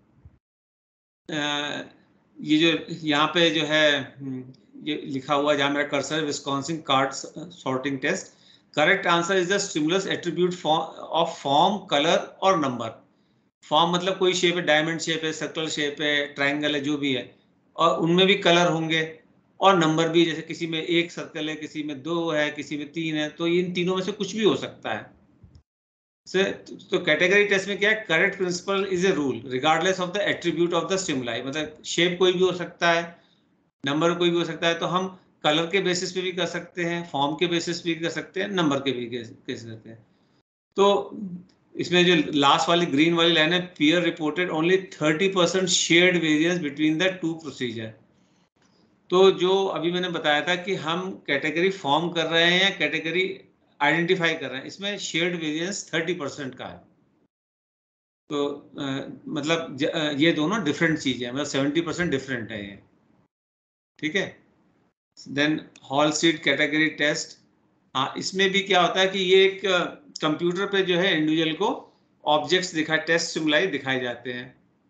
ये जो यहाँ पे जो है ये लिखा हुआ जहाँ मेरा cursor, Wisconsin card sorting test, correct answer is the stimulus attribute of form, colour और नंबर। फॉर्म मतलब कोई शेप है, डायमंड शेप है, सर्कल शेप है, ट्राइंगल है, जो भी है, और उनमें भी कलर होंगे, और नंबर भी, जैसे किसी में एक सर्कल है, किसी में 2 है, किसी में 3 है, तो इन तीनों में से कुछ भी हो सकता है। तो कैटेगरी टेस्ट में क्या है, correct principle is a rule regardless of the attribute of the stimuli. मतलब शेप कोई भी हो सकता है, नंबर कोई भी हो सकता है, तो हम कलर के बेसिस पे भी कर सकते हैं, फॉर्म के बेसिस पे भी कर सकते हैं, नंबर के भी कर सकते हैं। तो इसमें जो लास्ट वाली ग्रीन वाली लाइन है, peer reported only 30% shared variance between the two procedure. तो जो अभी मैंने बताया था कि हम कैटेगरी फॉर्म कर रहे हैं या कैटेगरी आइडेंटिफाई कर रहे हैं, इसमें शेयर्ड वेरिएंस 30% का है। तो मतलब ये दोनों डिफरेंट चीजें हैं, मतलब 70% डिफरेंट है ये, ठीक है। देन हॉलस्टिड कैटेगरी टेस्ट, हाँ इसमें भी क्या होता है कि ये एक कंप्यूटर पे जो है इंडिविजुअल को ऑब्जेक्ट्स दिखाए, टेस्ट सिमुलाई दिखाए जाते हैं,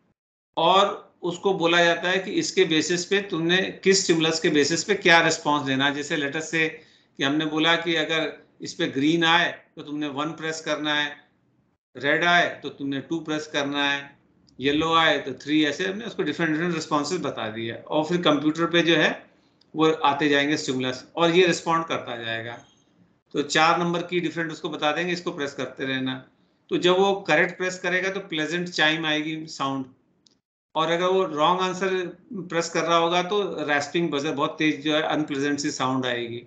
और उसको बोला जाता है कि इसके बेसिस पे तुमने किस स्टिमुलस के बेसिस पे क्या रिस्पांस देना है। जैसे लेटर से कि हमने बोला कि अगर इस पे ग्रीन आए तो तुमने 1 प्रेस करना है, रेड आए तो तुमने 2 प्रेस करना है, येलो आए तो 3, ऐसे हमने उसको डिफरेंट डिफरेंट रिस्पॉन्सेज बता दिए, और फिर कंप्यूटर पे जो है वो आते जाएंगे स्टिमुलस, और ये रिस्पॉन्ड करता जाएगा। तो 4 नंबर की डिफरेंट उसको बता देंगे, इसको प्रेस करते रहना। तो जब वो करेक्ट प्रेस करेगा तो प्लेजेंट चाइम आएगी साउंड, और अगर वो रॉन्ग आंसर प्रेस कर रहा होगा तो रैस्पिंग बजर, बहुत तेज जो है अनप्लेजेंट सी साउंड आएगी।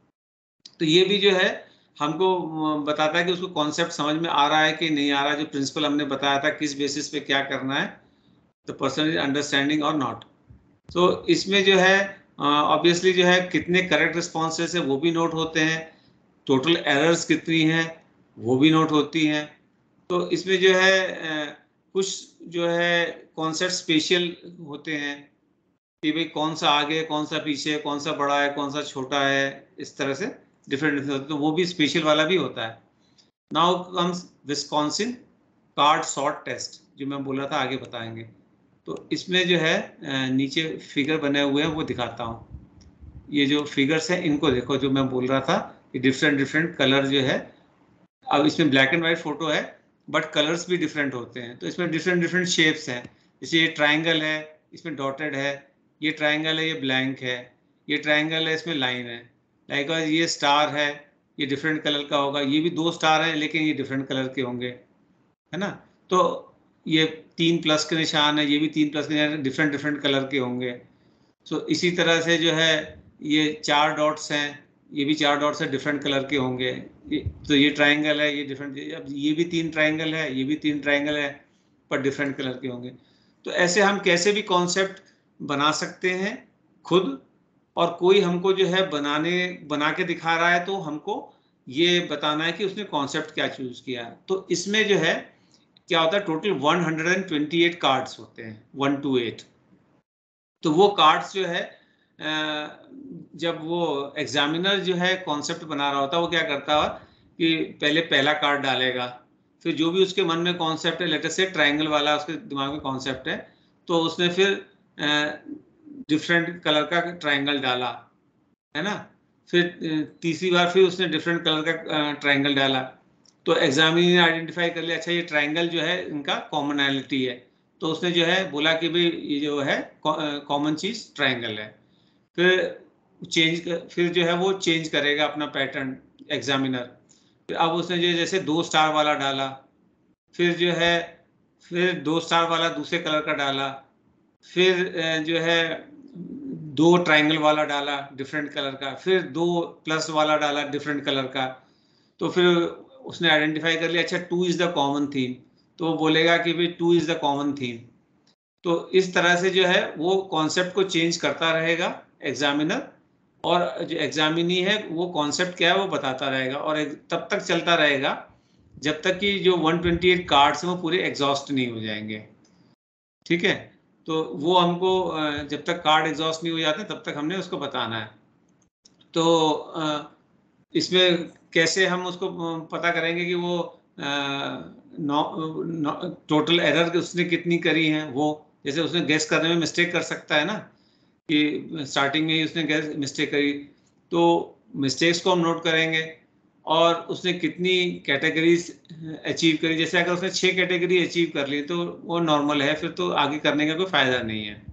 तो ये भी जो है हमको बताता है कि उसको कॉन्सेप्ट समझ में आ रहा है कि नहीं आ रहा है, जो प्रिंसिपल हमने बताया था किस बेसिस पे क्या करना है, द पर्सन इज अंडरस्टैंडिंग और नॉट। तो इसमें जो है ऑब्वियसली जो है कितने करेक्ट रिस्पॉन्सेस है वो भी नोट होते हैं, टोटल एरर्स कितनी हैं वो भी नोट होती हैं। तो इसमें जो है कुछ जो है कॉन्सेप्ट स्पेशल होते हैं कि भाई कौन सा आगे, कौन सा पीछे, कौन सा बड़ा है, कौन सा छोटा है, इस तरह से डिफरेंट डिफरेंट होते हैं, तो वो भी स्पेशल वाला भी होता है। Now comes Wisconsin card sort test, जो मैं बोल रहा था आगे बताएंगे। तो इसमें जो है नीचे फिगर बने हुए हैं वो दिखाता हूँ। ये जो फिगर्स हैं इनको देखो, जो मैं बोल रहा था कि डिफरेंट डिफरेंट कलर जो है, अब इसमें ब्लैक एंड व्हाइट फोटो है बट कलर्स भी डिफरेंट होते हैं। तो इसमें डिफरेंट डिफरेंट शेप्स हैं, जैसे ये ट्राइंगल है, इसमें डॉटेड है, ये ट्राइंगल है, ये ब्लैंक है, ये ट्राइंगल है, इसमें लाइन है, लाइकवाइज ये स्टार है, ये डिफरेंट कलर का होगा, ये भी 2 स्टार हैं लेकिन ये डिफरेंट कलर के होंगे, है ना। तो ये 3 प्लस के निशान है, ये भी 3 प्लस के निशान, डिफरेंट डिफरेंट कलर के होंगे। सो इसी तरह से जो है ये 4 डॉट्स हैं, ये भी 4 डॉट्स है, डिफरेंट कलर के होंगे। तो ये ट्राइंगल है, ये डिफरेंट, अब ये भी 3 ट्राइंगल है, ये भी 3 ट्राइंगल है, पर डिफरेंट कलर के होंगे। तो ऐसे हम कैसे भी कॉन्सेप्ट बना सकते हैं खुद, और कोई हमको जो है बना के दिखा रहा है तो हमको ये बताना है कि उसने कॉन्सेप्ट क्या चूज किया है। तो इसमें जो है क्या होता है, टोटल 128 कार्ड्स होते हैं, 1 to 8। तो वो कार्ड्स जो है जब वो एग्जामिनर जो है कॉन्सेप्ट बना रहा होता है, वो क्या करता है कि पहले पहला कार्ड डालेगा, फिर जो भी उसके मन में कॉन्सेप्ट है, लेटर से ट्राइंगल वाला उसके दिमाग में कॉन्सेप्ट है, तो उसने फिर डिफरेंट कलर का ट्राइंगल डाला, है ना। फिर तीसरी बार फिर उसने डिफरेंट कलर का ट्राइंगल डाला, तो एग्जामिनर ने आइडेंटिफाई कर लिया, अच्छा ये ट्राइंगल जो है इनका कॉमनैलिटी है, तो उसने जो है बोला कि भाई ये जो है कॉमन चीज ट्राइंगल है। फिर जो है वो चेंज करेगा अपना पैटर्न एग्जामिनर। फिर अब उसने जो जैसे 2 स्टार वाला डाला, फिर जो है फिर 2 स्टार वाला दूसरे कलर का डाला, फिर जो है 2 ट्राइंगल वाला डाला डिफरेंट कलर का, फिर 2 प्लस वाला डाला डिफरेंट कलर का। तो फिर उसने आइडेंटिफाई कर लिया, अच्छा 2 इज द कॉमन थीम, तो वो बोलेगा कि भाई 2 इज द कॉमन थीम। तो इस तरह से जो है वो कॉन्सेप्ट को चेंज करता रहेगा एग्जामिनर, और जो एग्जामिनी है वो कॉन्सेप्ट क्या है वो बताता रहेगा, और तब तक चलता रहेगा जब तक कि जो 128 कार्ड्स हैं वो पूरे एग्जॉस्ट नहीं हो जाएंगे। ठीक है, तो वो हमको जब तक कार्ड एग्जॉस्ट नहीं हो जाते तब तक हमने उसको बताना है। तो इसमें कैसे हम उसको पता करेंगे कि वो टोटल एरर उसने कितनी करी हैं, वो जैसे उसने गेस करने में मिस्टेक कर सकता है ना, कि स्टार्टिंग में ही उसने गेस मिस्टेक करी, तो मिस्टेक्स को हम नोट करेंगे, और उसने कितनी कैटेगरीज अचीव करी। जैसे अगर उसने 6 कैटेगरी अचीव कर ली तो वो नॉर्मल है, फिर तो आगे करने का कोई फायदा नहीं है।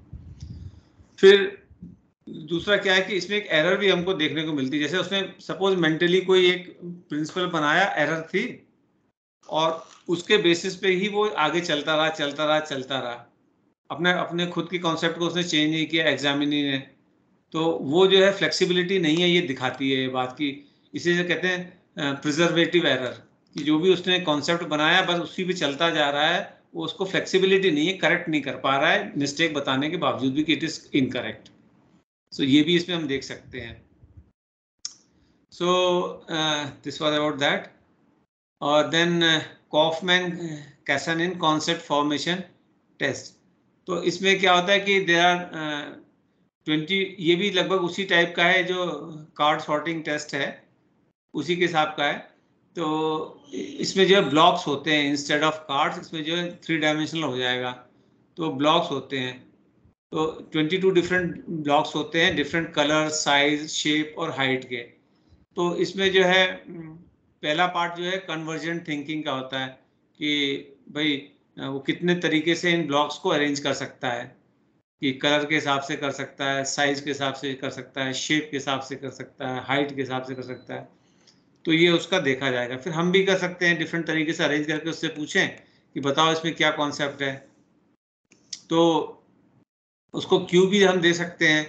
फिर दूसरा क्या है कि इसमें एक एरर भी हमको देखने को मिलती है, जैसे उसने सपोज मेंटली कोई एक प्रिंसिपल बनाया, एरर थी, और उसके बेसिस पे ही वो आगे चलता रहा, अपने अपने खुद की कॉन्सेप्ट को उसने चेंज नहीं किया एग्जामिनी ने। तो वो जो है फ्लेक्सिबिलिटी नहीं है, ये दिखाती है ये बात की। इसी से कहते हैं प्रिजर्वेटिव एरर, कि जो भी उसने कॉन्सेप्ट बनाया बस उसी पे चलता जा रहा है, वो उसको फ्लेक्सिबिलिटी नहीं है, करेक्ट नहीं कर पा रहा है मिस्टेक बताने के बावजूद भी कि इट इज इनकरेक्ट। सो ये भी इसमें हम देख सकते हैं। So this was about that. और then Kaufman Kasanin concept formation test. तो इसमें क्या होता है कि देयर आर 20, ये भी लगभग उसी टाइप का है जो कार्ड सॉर्टिंग टेस्ट है, उसी के हिसाब का है। तो इसमें जो है ब्लॉक्स होते हैं इंस्टेड ऑफ कार्ड्स, इसमें जो है 3 डायमेंशनल हो जाएगा, तो ब्लॉक्स होते हैं। तो 22 डिफरेंट ब्लॉक्स होते हैं, डिफरेंट कलर, साइज, शेप और हाइट के। तो इसमें जो है पहला पार्ट जो है कन्वर्जेंट थिंकिंग का होता है, कि भाई वो कितने तरीके से इन ब्लॉक्स को अरेंज कर सकता है, कि कलर के हिसाब से कर सकता है, साइज के हिसाब से कर सकता है, शेप के हिसाब से कर सकता है, हाइट के हिसाब से कर सकता है। तो ये उसका देखा जाएगा। फिर हम भी कर सकते हैं डिफरेंट तरीके से अरेंज करके उससे पूछें कि बताओ इसमें क्या कॉन्सेप्ट है। तो उसको क्यू भी हम दे सकते हैं,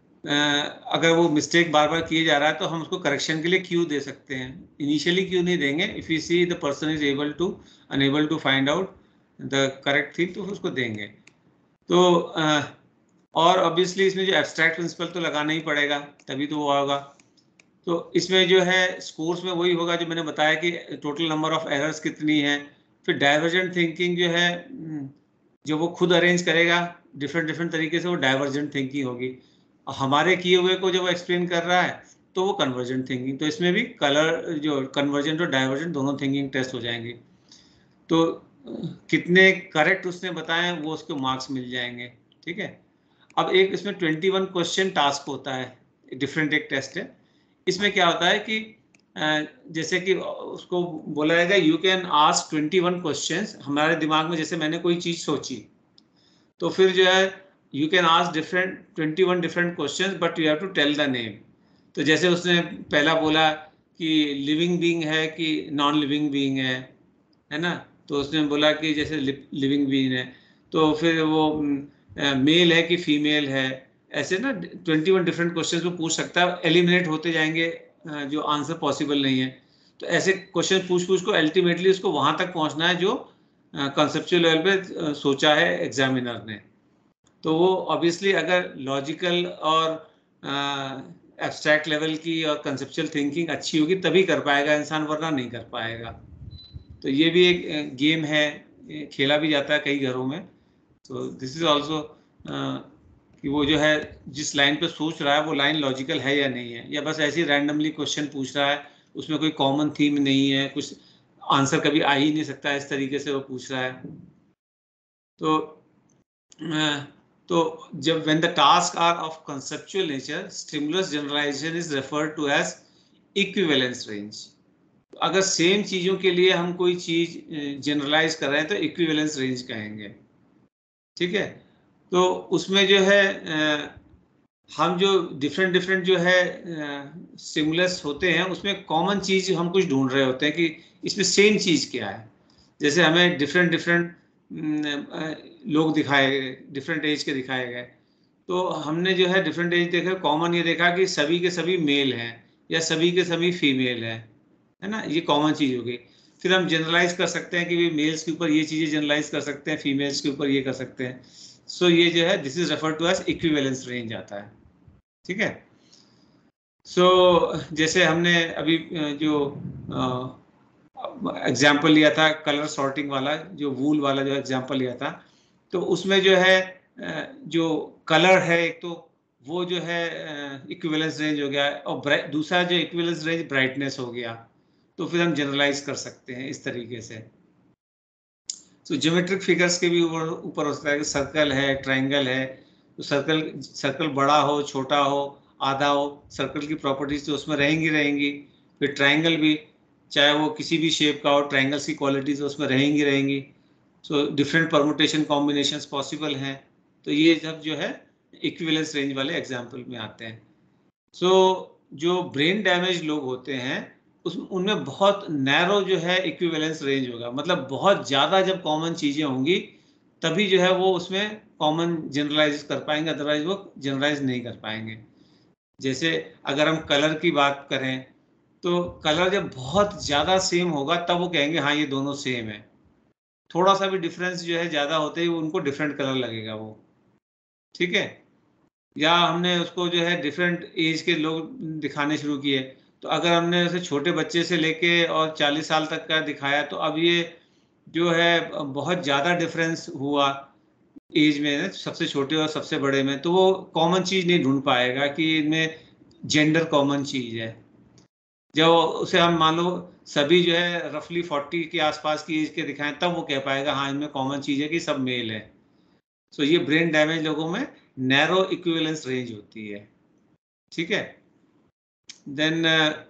अगर वो मिस्टेक बार बार किए जा रहा है तो हम उसको करेक्शन के लिए क्यू दे सकते हैं। इनिशियली क्यू नहीं देंगे, if you see the person is unable to find out the correct thing तो उसको देंगे। तो और ऑब्वियसली इसमें जो एब्स्ट्रैक्ट प्रिंसिपल तो लगाना ही पड़ेगा, तभी तो वो होगा। तो इसमें जो है स्कोर्स में वही होगा जो मैंने बताया कि टोटल नंबर ऑफ एरर्स कितनी है। फिर डाइवर्जेंट थिंकिंग जो है, जो वो खुद अरेंज करेगा डिफरेंट तरीके से, वो डाइवर्जेंट थिंकिंग होगी। हमारे किए हुए को जब एक्सप्लेन कर रहा है तो वो कन्वर्जेंट थिंकिंग। तो इसमें भी कलर जो कन्वर्जेंट और डाइवर्जेंट दोनों थिंकिंग टेस्ट हो जाएंगी। तो कितने करेक्ट उसने बताए वो उसको मार्क्स मिल जाएंगे। ठीक है, अब एक इसमें 21 क्वेश्चन टास्क होता है, डिफरेंट एक टेस्ट है। इसमें क्या होता है कि जैसे कि उसको बोला जाएगा यू कैन आस्क 21 क्वेश्चंस। हमारे दिमाग में जैसे मैंने कोई चीज सोची, तो फिर जो है you can ask 21 different questions but you have to tell the name. तो जैसे उसने पहला बोला कि लिविंग बीइंग है कि नॉन लिविंग बीइंग है ना। तो उसने बोला कि जैसे लिविंग बीइंग है, तो फिर वो मेल है कि फीमेल है, ऐसे ना 21 डिफरेंट क्वेश्चन वो पूछ सकता है, एलिमिनेट होते जाएंगे जो आंसर पॉसिबल नहीं है। तो ऐसे क्वेश्चन पूछ पूछ को अल्टीमेटली उसको वहां तक पहुंचना है जो कंसेप्चुअल लेवल पे सोचा है एग्जामिनर ने। तो वो ऑब्वियसली अगर लॉजिकल और एब्स्ट्रैक्ट लेवल की और कंसेप्चुअल थिंकिंग अच्छी होगी तभी कर पाएगा इंसान, वरना नहीं कर पाएगा। तो ये भी एक गेम है, खेला भी जाता है कई घरों में। तो दिस इज ऑल्सो कि वो जो है जिस लाइन पे सोच रहा है वो लाइन लॉजिकल है या नहीं है, या बस ऐसे ही रैंडमली क्वेश्चन पूछ रहा है, उसमें कोई कॉमन थीम नहीं है, कुछ आंसर कभी आ ही नहीं सकता, इस तरीके से वो पूछ रहा है। तो जब when the tasks are of conceptual nature, stimulus generalization is referred to as equivalence range। अगर सेम चीजों के लिए हम कोई चीज जनरलाइज कर रहे हैं तो इक्विवेलेंस रेंज कहेंगे, ठीक है। तो उसमें जो है हम जो डिफरेंट डिफरेंट जो है स्टिमुलस होते हैं उसमें कॉमन चीज हम कुछ ढूंढ रहे होते हैं कि इसमें सेम चीज क्या है। जैसे हमें डिफरेंट डिफरेंट लोग दिखाए गए, डिफरेंट एज के दिखाए गए, तो हमने जो है डिफरेंट एज देखे, कॉमन ये देखा कि सभी के सभी मेल हैं या सभी के सभी फीमेल हैं, है ना, ये कॉमन चीज हो गई। फिर हम जनरलाइज कर सकते हैं कि मेल्स के ऊपर ये चीजें जनरलाइज कर सकते हैं, फीमेल्स के ऊपर ये कर सकते हैं। सो ये जो है this is refer to as equivalence range आता है, ठीक है। सो जैसे हमने अभी जो एग्जाम्पल लिया था कलर सॉर्टिंग वाला, जो वूल वाला जो एग्जाम्पल लिया था, तो उसमें जो है जो कलर है एक तो वो जो है इक्विवेलेंस रेंज हो गया, और दूसरा जो इक्विवेलेंस रेंज ब्राइटनेस हो गया। तो फिर हम जनरलाइज कर सकते हैं इस तरीके से। तो ज्योमेट्रिक फिगर्स के भी ऊपर होता है कि सर्कल है, ट्राइंगल है, तो सर्कल बड़ा हो, छोटा हो, आधा हो, सर्कल की प्रॉपर्टीज तो उसमें रहेंगी रहेंगी। फिर ट्राइंगल भी, चाहे वो किसी भी शेप का हो, ट्राइंगल्स की क्वालिटीज उसमें रहेंगी रहेंगी। So different permutation combinations possible हैं। तो ये सब जो है इक्विवेलेंस रेंज वाले एग्जाम्पल में आते हैं। सो जो ब्रेन डैमेज लोग होते हैं उनमें बहुत नैरो जो है इक्विवेलेंस रेंज होगा, मतलब बहुत ज़्यादा जब कॉमन चीज़ें होंगी तभी जो है वो उसमें कॉमन जनरलाइज कर पाएंगे, अदरवाइज वो जनरलाइज नहीं कर पाएंगे। जैसे अगर हम कलर की बात करें तो कलर जब बहुत ज़्यादा सेम होगा तब वो कहेंगे हाँ ये दोनों सेम है। थोड़ा सा भी डिफरेंस जो है ज़्यादा होते ही उनको डिफरेंट कलर लगेगा वो, ठीक है। या हमने उसको जो है डिफरेंट एज के लोग दिखाने शुरू किए, तो अगर हमने उसे छोटे बच्चे से लेके और 40 साल तक का दिखाया तो अब ये जो है बहुत ज़्यादा डिफरेंस हुआ एज में, सबसे छोटे और सबसे बड़े में, तो वो कॉमन चीज़ नहीं ढूंढ पाएगा कि इनमें जेंडर कॉमन चीज़ है। जब उसे हम मान लो सभी जो है रफली 40 के आसपास की एज के दिखाएं तब वो कह पाएगा हाँ इनमें कॉमन चीज़ है कि सब मेल है। सो ये ब्रेन डैमेज लोगों में नैरो इक्विवेलेंस रेंज होती है, ठीक है। देन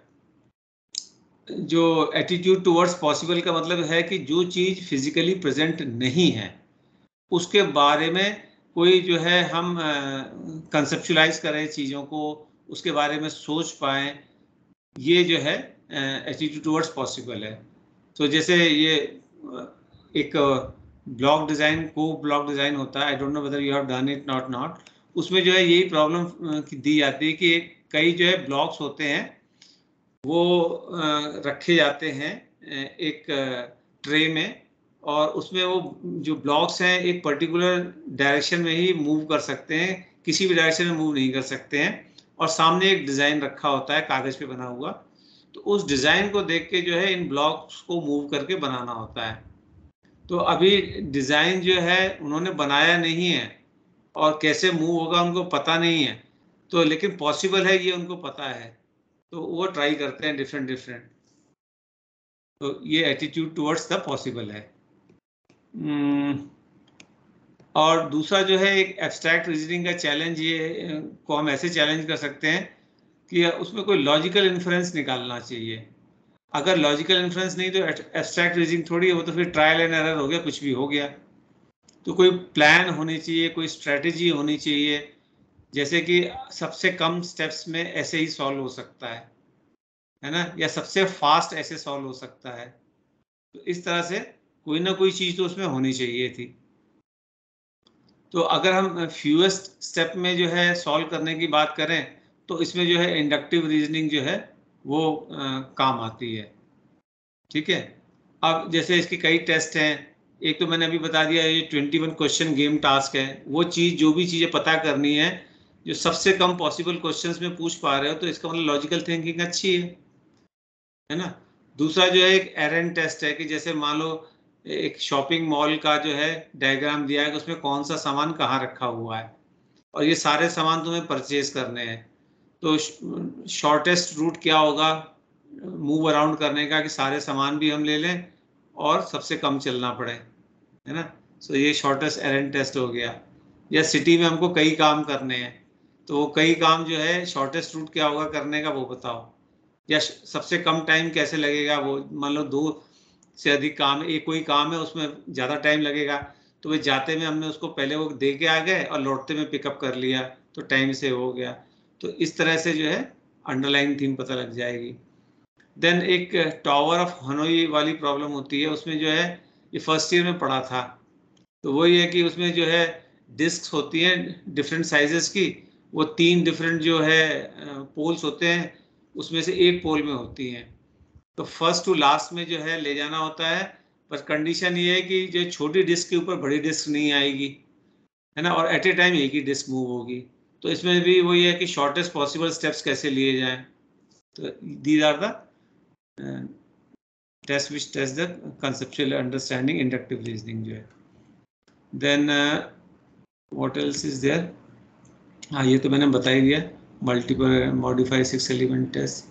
जो एटीट्यूड टुवर्ड्स पॉसिबल का मतलब है कि जो चीज़ फिजिकली प्रेजेंट नहीं है उसके बारे में कोई जो है हम कंसेप्चुलाइज करें चीज़ों को, उसके बारे में सोच पाएं, ये जो है एटीट्यूड टुवर्ड्स पॉसिबल है। तो जैसे ये एक ब्लॉक डिज़ाइन को ब्लॉक डिज़ाइन होता है, I don't know whether you have done it not not, उसमें जो है यही प्रॉब्लम दी जाती है कि कई जो है ब्लॉक्स होते हैं वो रखे जाते हैं एक ट्रे में, और उसमें वो जो ब्लॉक्स हैं एक पर्टिकुलर डायरेक्शन में ही मूव कर सकते हैं, किसी भी डायरेक्शन में मूव नहीं कर सकते हैं, और सामने एक डिज़ाइन रखा होता है कागज़ पे बना हुआ, तो उस डिज़ाइन को देख के जो है इन ब्लॉक्स को मूव करके बनाना होता है। तो अभी डिज़ाइन जो है उन्होंने बनाया नहीं है और कैसे मूव होगा उनको पता नहीं है, तो लेकिन पॉसिबल है ये उनको पता है, तो वो ट्राई करते हैं डिफरेंट डिफरेंट। तो ये एटीट्यूड टुवर्ड्स द पॉसिबल है। और दूसरा जो है एक एब्स्ट्रैक्ट रीजनिंग का चैलेंज, ये को हम ऐसे चैलेंज कर सकते हैं कि उसमें कोई लॉजिकल इन्फ्रेंस निकालना चाहिए। अगर लॉजिकल इन्फ्रेंस नहीं तो एब्स्ट्रैक्ट रीजनिंग थोड़ी है, वो तो फिर ट्रायल एंड एरर हो गया, कुछ भी हो गया। तो कोई प्लान होनी चाहिए, कोई स्ट्रेटेजी होनी चाहिए, जैसे कि सबसे कम स्टेप्स में ऐसे ही सॉल्व हो सकता है ना, या सबसे फास्ट ऐसे सॉल्व हो सकता है। तो इस तरह से कोई ना कोई चीज़ तो उसमें होनी चाहिए थी। तो अगर हम फ्यूएस्ट स्टेप में जो है सॉल्व करने की बात करें तो इसमें जो है इंडक्टिव रीजनिंग जो है वो काम आती है। ठीक है, अब जैसे इसके कई टेस्ट हैं, एक तो मैंने अभी बता दिया ये 21 क्वेश्चन गेम टास्क है। वो चीज़ जो भी चीज़ें पता करनी है जो सबसे कम पॉसिबल क्वेश्चंस में पूछ पा रहे हो तो इसका मतलब लॉजिकल थिंकिंग अच्छी है ना। दूसरा जो है एक एरेंट टेस्ट है कि जैसे मान लो एक शॉपिंग मॉल का जो है डायग्राम दिया है कि उसमें कौन सा सामान कहाँ रखा हुआ है और ये सारे सामान तुम्हें परचेज करने हैं, तो शॉर्टेस्ट रूट क्या होगा मूव अराउंड करने का कि सारे सामान भी हम ले लें और सबसे कम चलना पड़े, है ना। सो ये शॉर्टेस्ट एरेंट टेस्ट हो गया। या सिटी में हमको कई काम करने हैं तो वो कई काम जो है शॉर्टेस्ट रूट क्या होगा करने का वो बताओ। या सबसे कम टाइम कैसे लगेगा, वो मान लो 2 से अधिक काम, एक कोई काम है उसमें ज़्यादा टाइम लगेगा तो वे जाते में हमने उसको पहले वो दे के आ गए और लौटते में पिकअप कर लिया तो टाइम से हो गया। तो इस तरह से जो है अंडरलाइन थीम पता लग जाएगी। देन एक टावर ऑफ हनोई वाली प्रॉब्लम होती है, उसमें जो है ये फर्स्ट ईयर में पढ़ा था। तो वही है कि उसमें जो है डिस्क होती हैं डिफरेंट साइजेस की, वो 3 डिफरेंट जो है पोल्स होते हैं, उसमें से एक पोल में होती हैं। तो फर्स्ट टू लास्ट में जो है ले जाना होता है, पर कंडीशन ये है कि जो छोटी डिस्क के ऊपर बड़ी डिस्क नहीं आएगी, है ना, और एट ए टाइम एक ही डिस्क मूव होगी। तो इसमें भी वही है कि शॉर्टेस्ट पॉसिबल स्टेप्स कैसे लिए जाएं। तो these are the test which test the conceptual understanding inductive reasoning जो है। Then what else is there, हाँ ये तो मैंने बता ही दिया, मल्टीपल मॉडिफाई 6 एलिमेंट टेस्ट।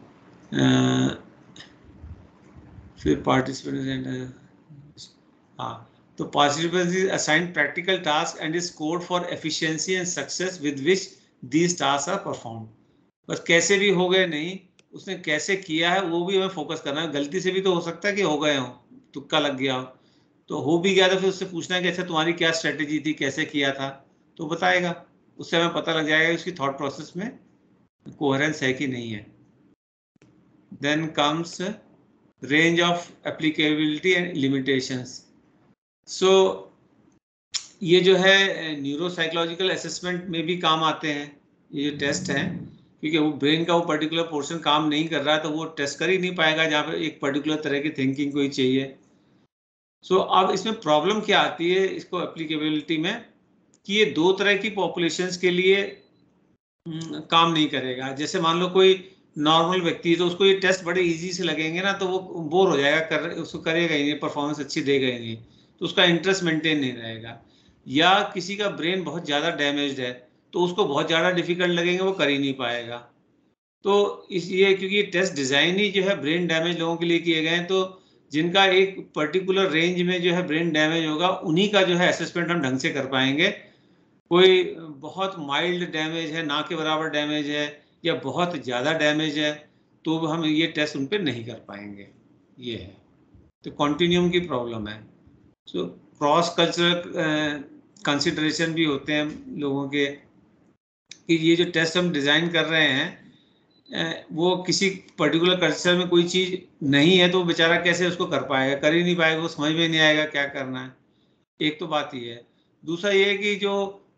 फिर पार्टिसिपेंट, हाँ, तो participants is assigned practical task and is scored for efficiency and success with which these task are perform. बस कैसे भी हो गए नहीं, उसने कैसे किया है वो भी हमें फोकस करना है। गलती से भी तो हो सकता है कि हो गए हो, तुक्का लग गया हो, तो हो भी गया तो फिर उससे पूछना है कि अच्छा तुम्हारी क्या स्ट्रेटेजी थी, कैसे किया था, तो बताएगा। उससे हमें पता लग जाएगा उसकी थॉट प्रोसेस में कोहेरेंस है कि नहीं है। Then comes range of applicability and limitations. So ये जो है न्यूरो साइकोलॉजिकल असेसमेंट में भी काम आते हैं ये जो टेस्ट हैं, क्योंकि वो ब्रेन का वो पर्टिकुलर पोर्शन काम नहीं कर रहा है तो वो टेस्ट कर ही नहीं पाएगा जहाँ पे एक पर्टिकुलर तरह की थिंकिंग कोई चाहिए। सो अब इसमें प्रॉब्लम क्या आती है इसको एप्लीकेबिलिटी में, कि ये 2 तरह की पॉपुलेशंस के लिए काम नहीं करेगा। जैसे मान लो कोई नॉर्मल व्यक्ति है तो उसको ये टेस्ट बड़े इजी से लगेंगे ना, तो वो बोर हो जाएगा, उसको करेगा ही नहीं, परफॉर्मेंस अच्छी देगा ही नहीं, तो उसका इंटरेस्ट मेंटेन नहीं रहेगा। या किसी का ब्रेन बहुत ज़्यादा डैमेज्ड है तो उसको बहुत ज़्यादा डिफिकल्ट लगेंगे, वो कर ही नहीं पाएगा। तो इसलिए क्योंकि ये टेस्ट डिज़ाइन ही जो है ब्रेन डैमेज लोगों के लिए किए गए हैं, तो जिनका एक पर्टिकुलर रेंज में जो है ब्रेन डैमेज होगा उन्हीं का जो है असेसमेंट हम ढंग से कर पाएंगे। कोई बहुत माइल्ड डैमेज है, ना के बराबर डैमेज है, या बहुत ज़्यादा डैमेज है, तो हम ये टेस्ट उन पर नहीं कर पाएंगे। ये है, तो कॉन्टिन्यूम की प्रॉब्लम है। सो क्रॉस कल्चरल कंसिडरेशन भी होते हैं लोगों के, कि ये जो टेस्ट हम डिज़ाइन कर रहे हैं वो किसी पर्टिकुलर कल्चर में कोई चीज़ नहीं है तो बेचारा कैसे उसको कर पाएगा, कर ही नहीं पाएगा, वो समझ में नहीं आएगा क्या करना है। एक तो बात ये है। दूसरा ये है कि जो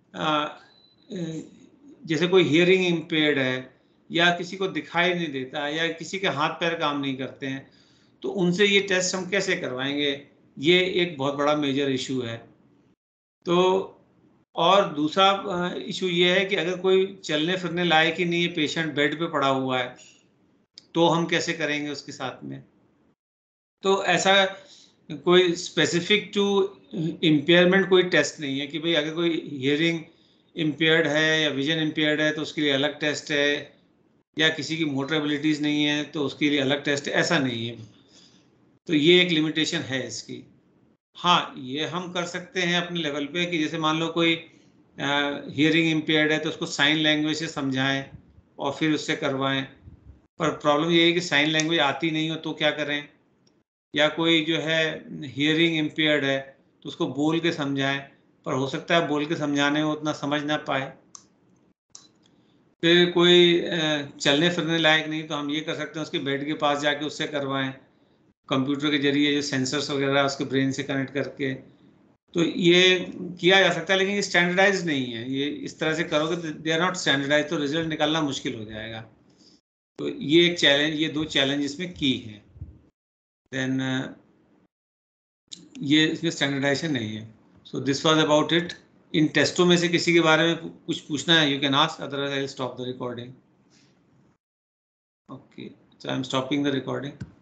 जैसे कोई हियरिंग इम्पेयर्ड है या किसी को दिखाई नहीं देता या किसी के हाथ पैर काम नहीं करते हैं, तो उनसे ये टेस्ट हम कैसे करवाएंगे, ये एक बहुत बड़ा मेजर इशू है। तो और दूसरा इशू ये है कि अगर कोई चलने फिरने लायक ही नहीं है, पेशेंट बेड पे पड़ा हुआ है, तो हम कैसे करेंगे उसके साथ में। तो ऐसा कोई स्पेसिफिक टू इम्पेयरमेंट कोई टेस्ट नहीं है कि भाई अगर कोई हियरिंग इम्पेयर्ड है या विजन इम्पेयर्ड है तो उसके लिए अलग टेस्ट है, या किसी की मोटर एबिलिटीज़ नहीं है तो उसके लिए अलग टेस्ट है, ऐसा नहीं है। तो ये एक लिमिटेशन है इसकी। हाँ, ये हम कर सकते हैं अपने लेवल पे कि जैसे मान लो कोई हियरिंग इम्पेयर्ड है तो उसको साइन लैंग्वेज से समझाएं और फिर उससे करवाएं। पर प्रॉब्लम ये है कि साइन लैंग्वेज आती नहीं हो तो क्या करें। या कोई जो है हियरिंग इम्पेयर्ड है तो उसको बोल के समझाएं, पर हो सकता है बोल के समझाने में उतना समझ ना पाए। फिर कोई चलने फिरने लायक नहीं तो हम ये कर सकते हैं उसके बेड के पास जाके उससे करवाएं, कंप्यूटर के जरिए जो सेंसर्स वगैरह उसके ब्रेन से कनेक्ट करके। तो ये किया जा सकता है, लेकिन ये स्टैंडर्डाइज नहीं है। ये इस तरह से करोगे तो दे आर नॉट स्टैंडर्डाइज, तो रिजल्ट निकालना मुश्किल हो जाएगा। तो ये एक चैलेंज, ये 2 चैलेंज इसमें की हैं। देन ये इसमें स्टैंडर्डाइजेशन नहीं है। So this was about it. इन टेस्टों में से किसी के बारे में कुछ पूछना है, you can ask, otherwise I will stop the recording. Okay, so I am stopping the recording.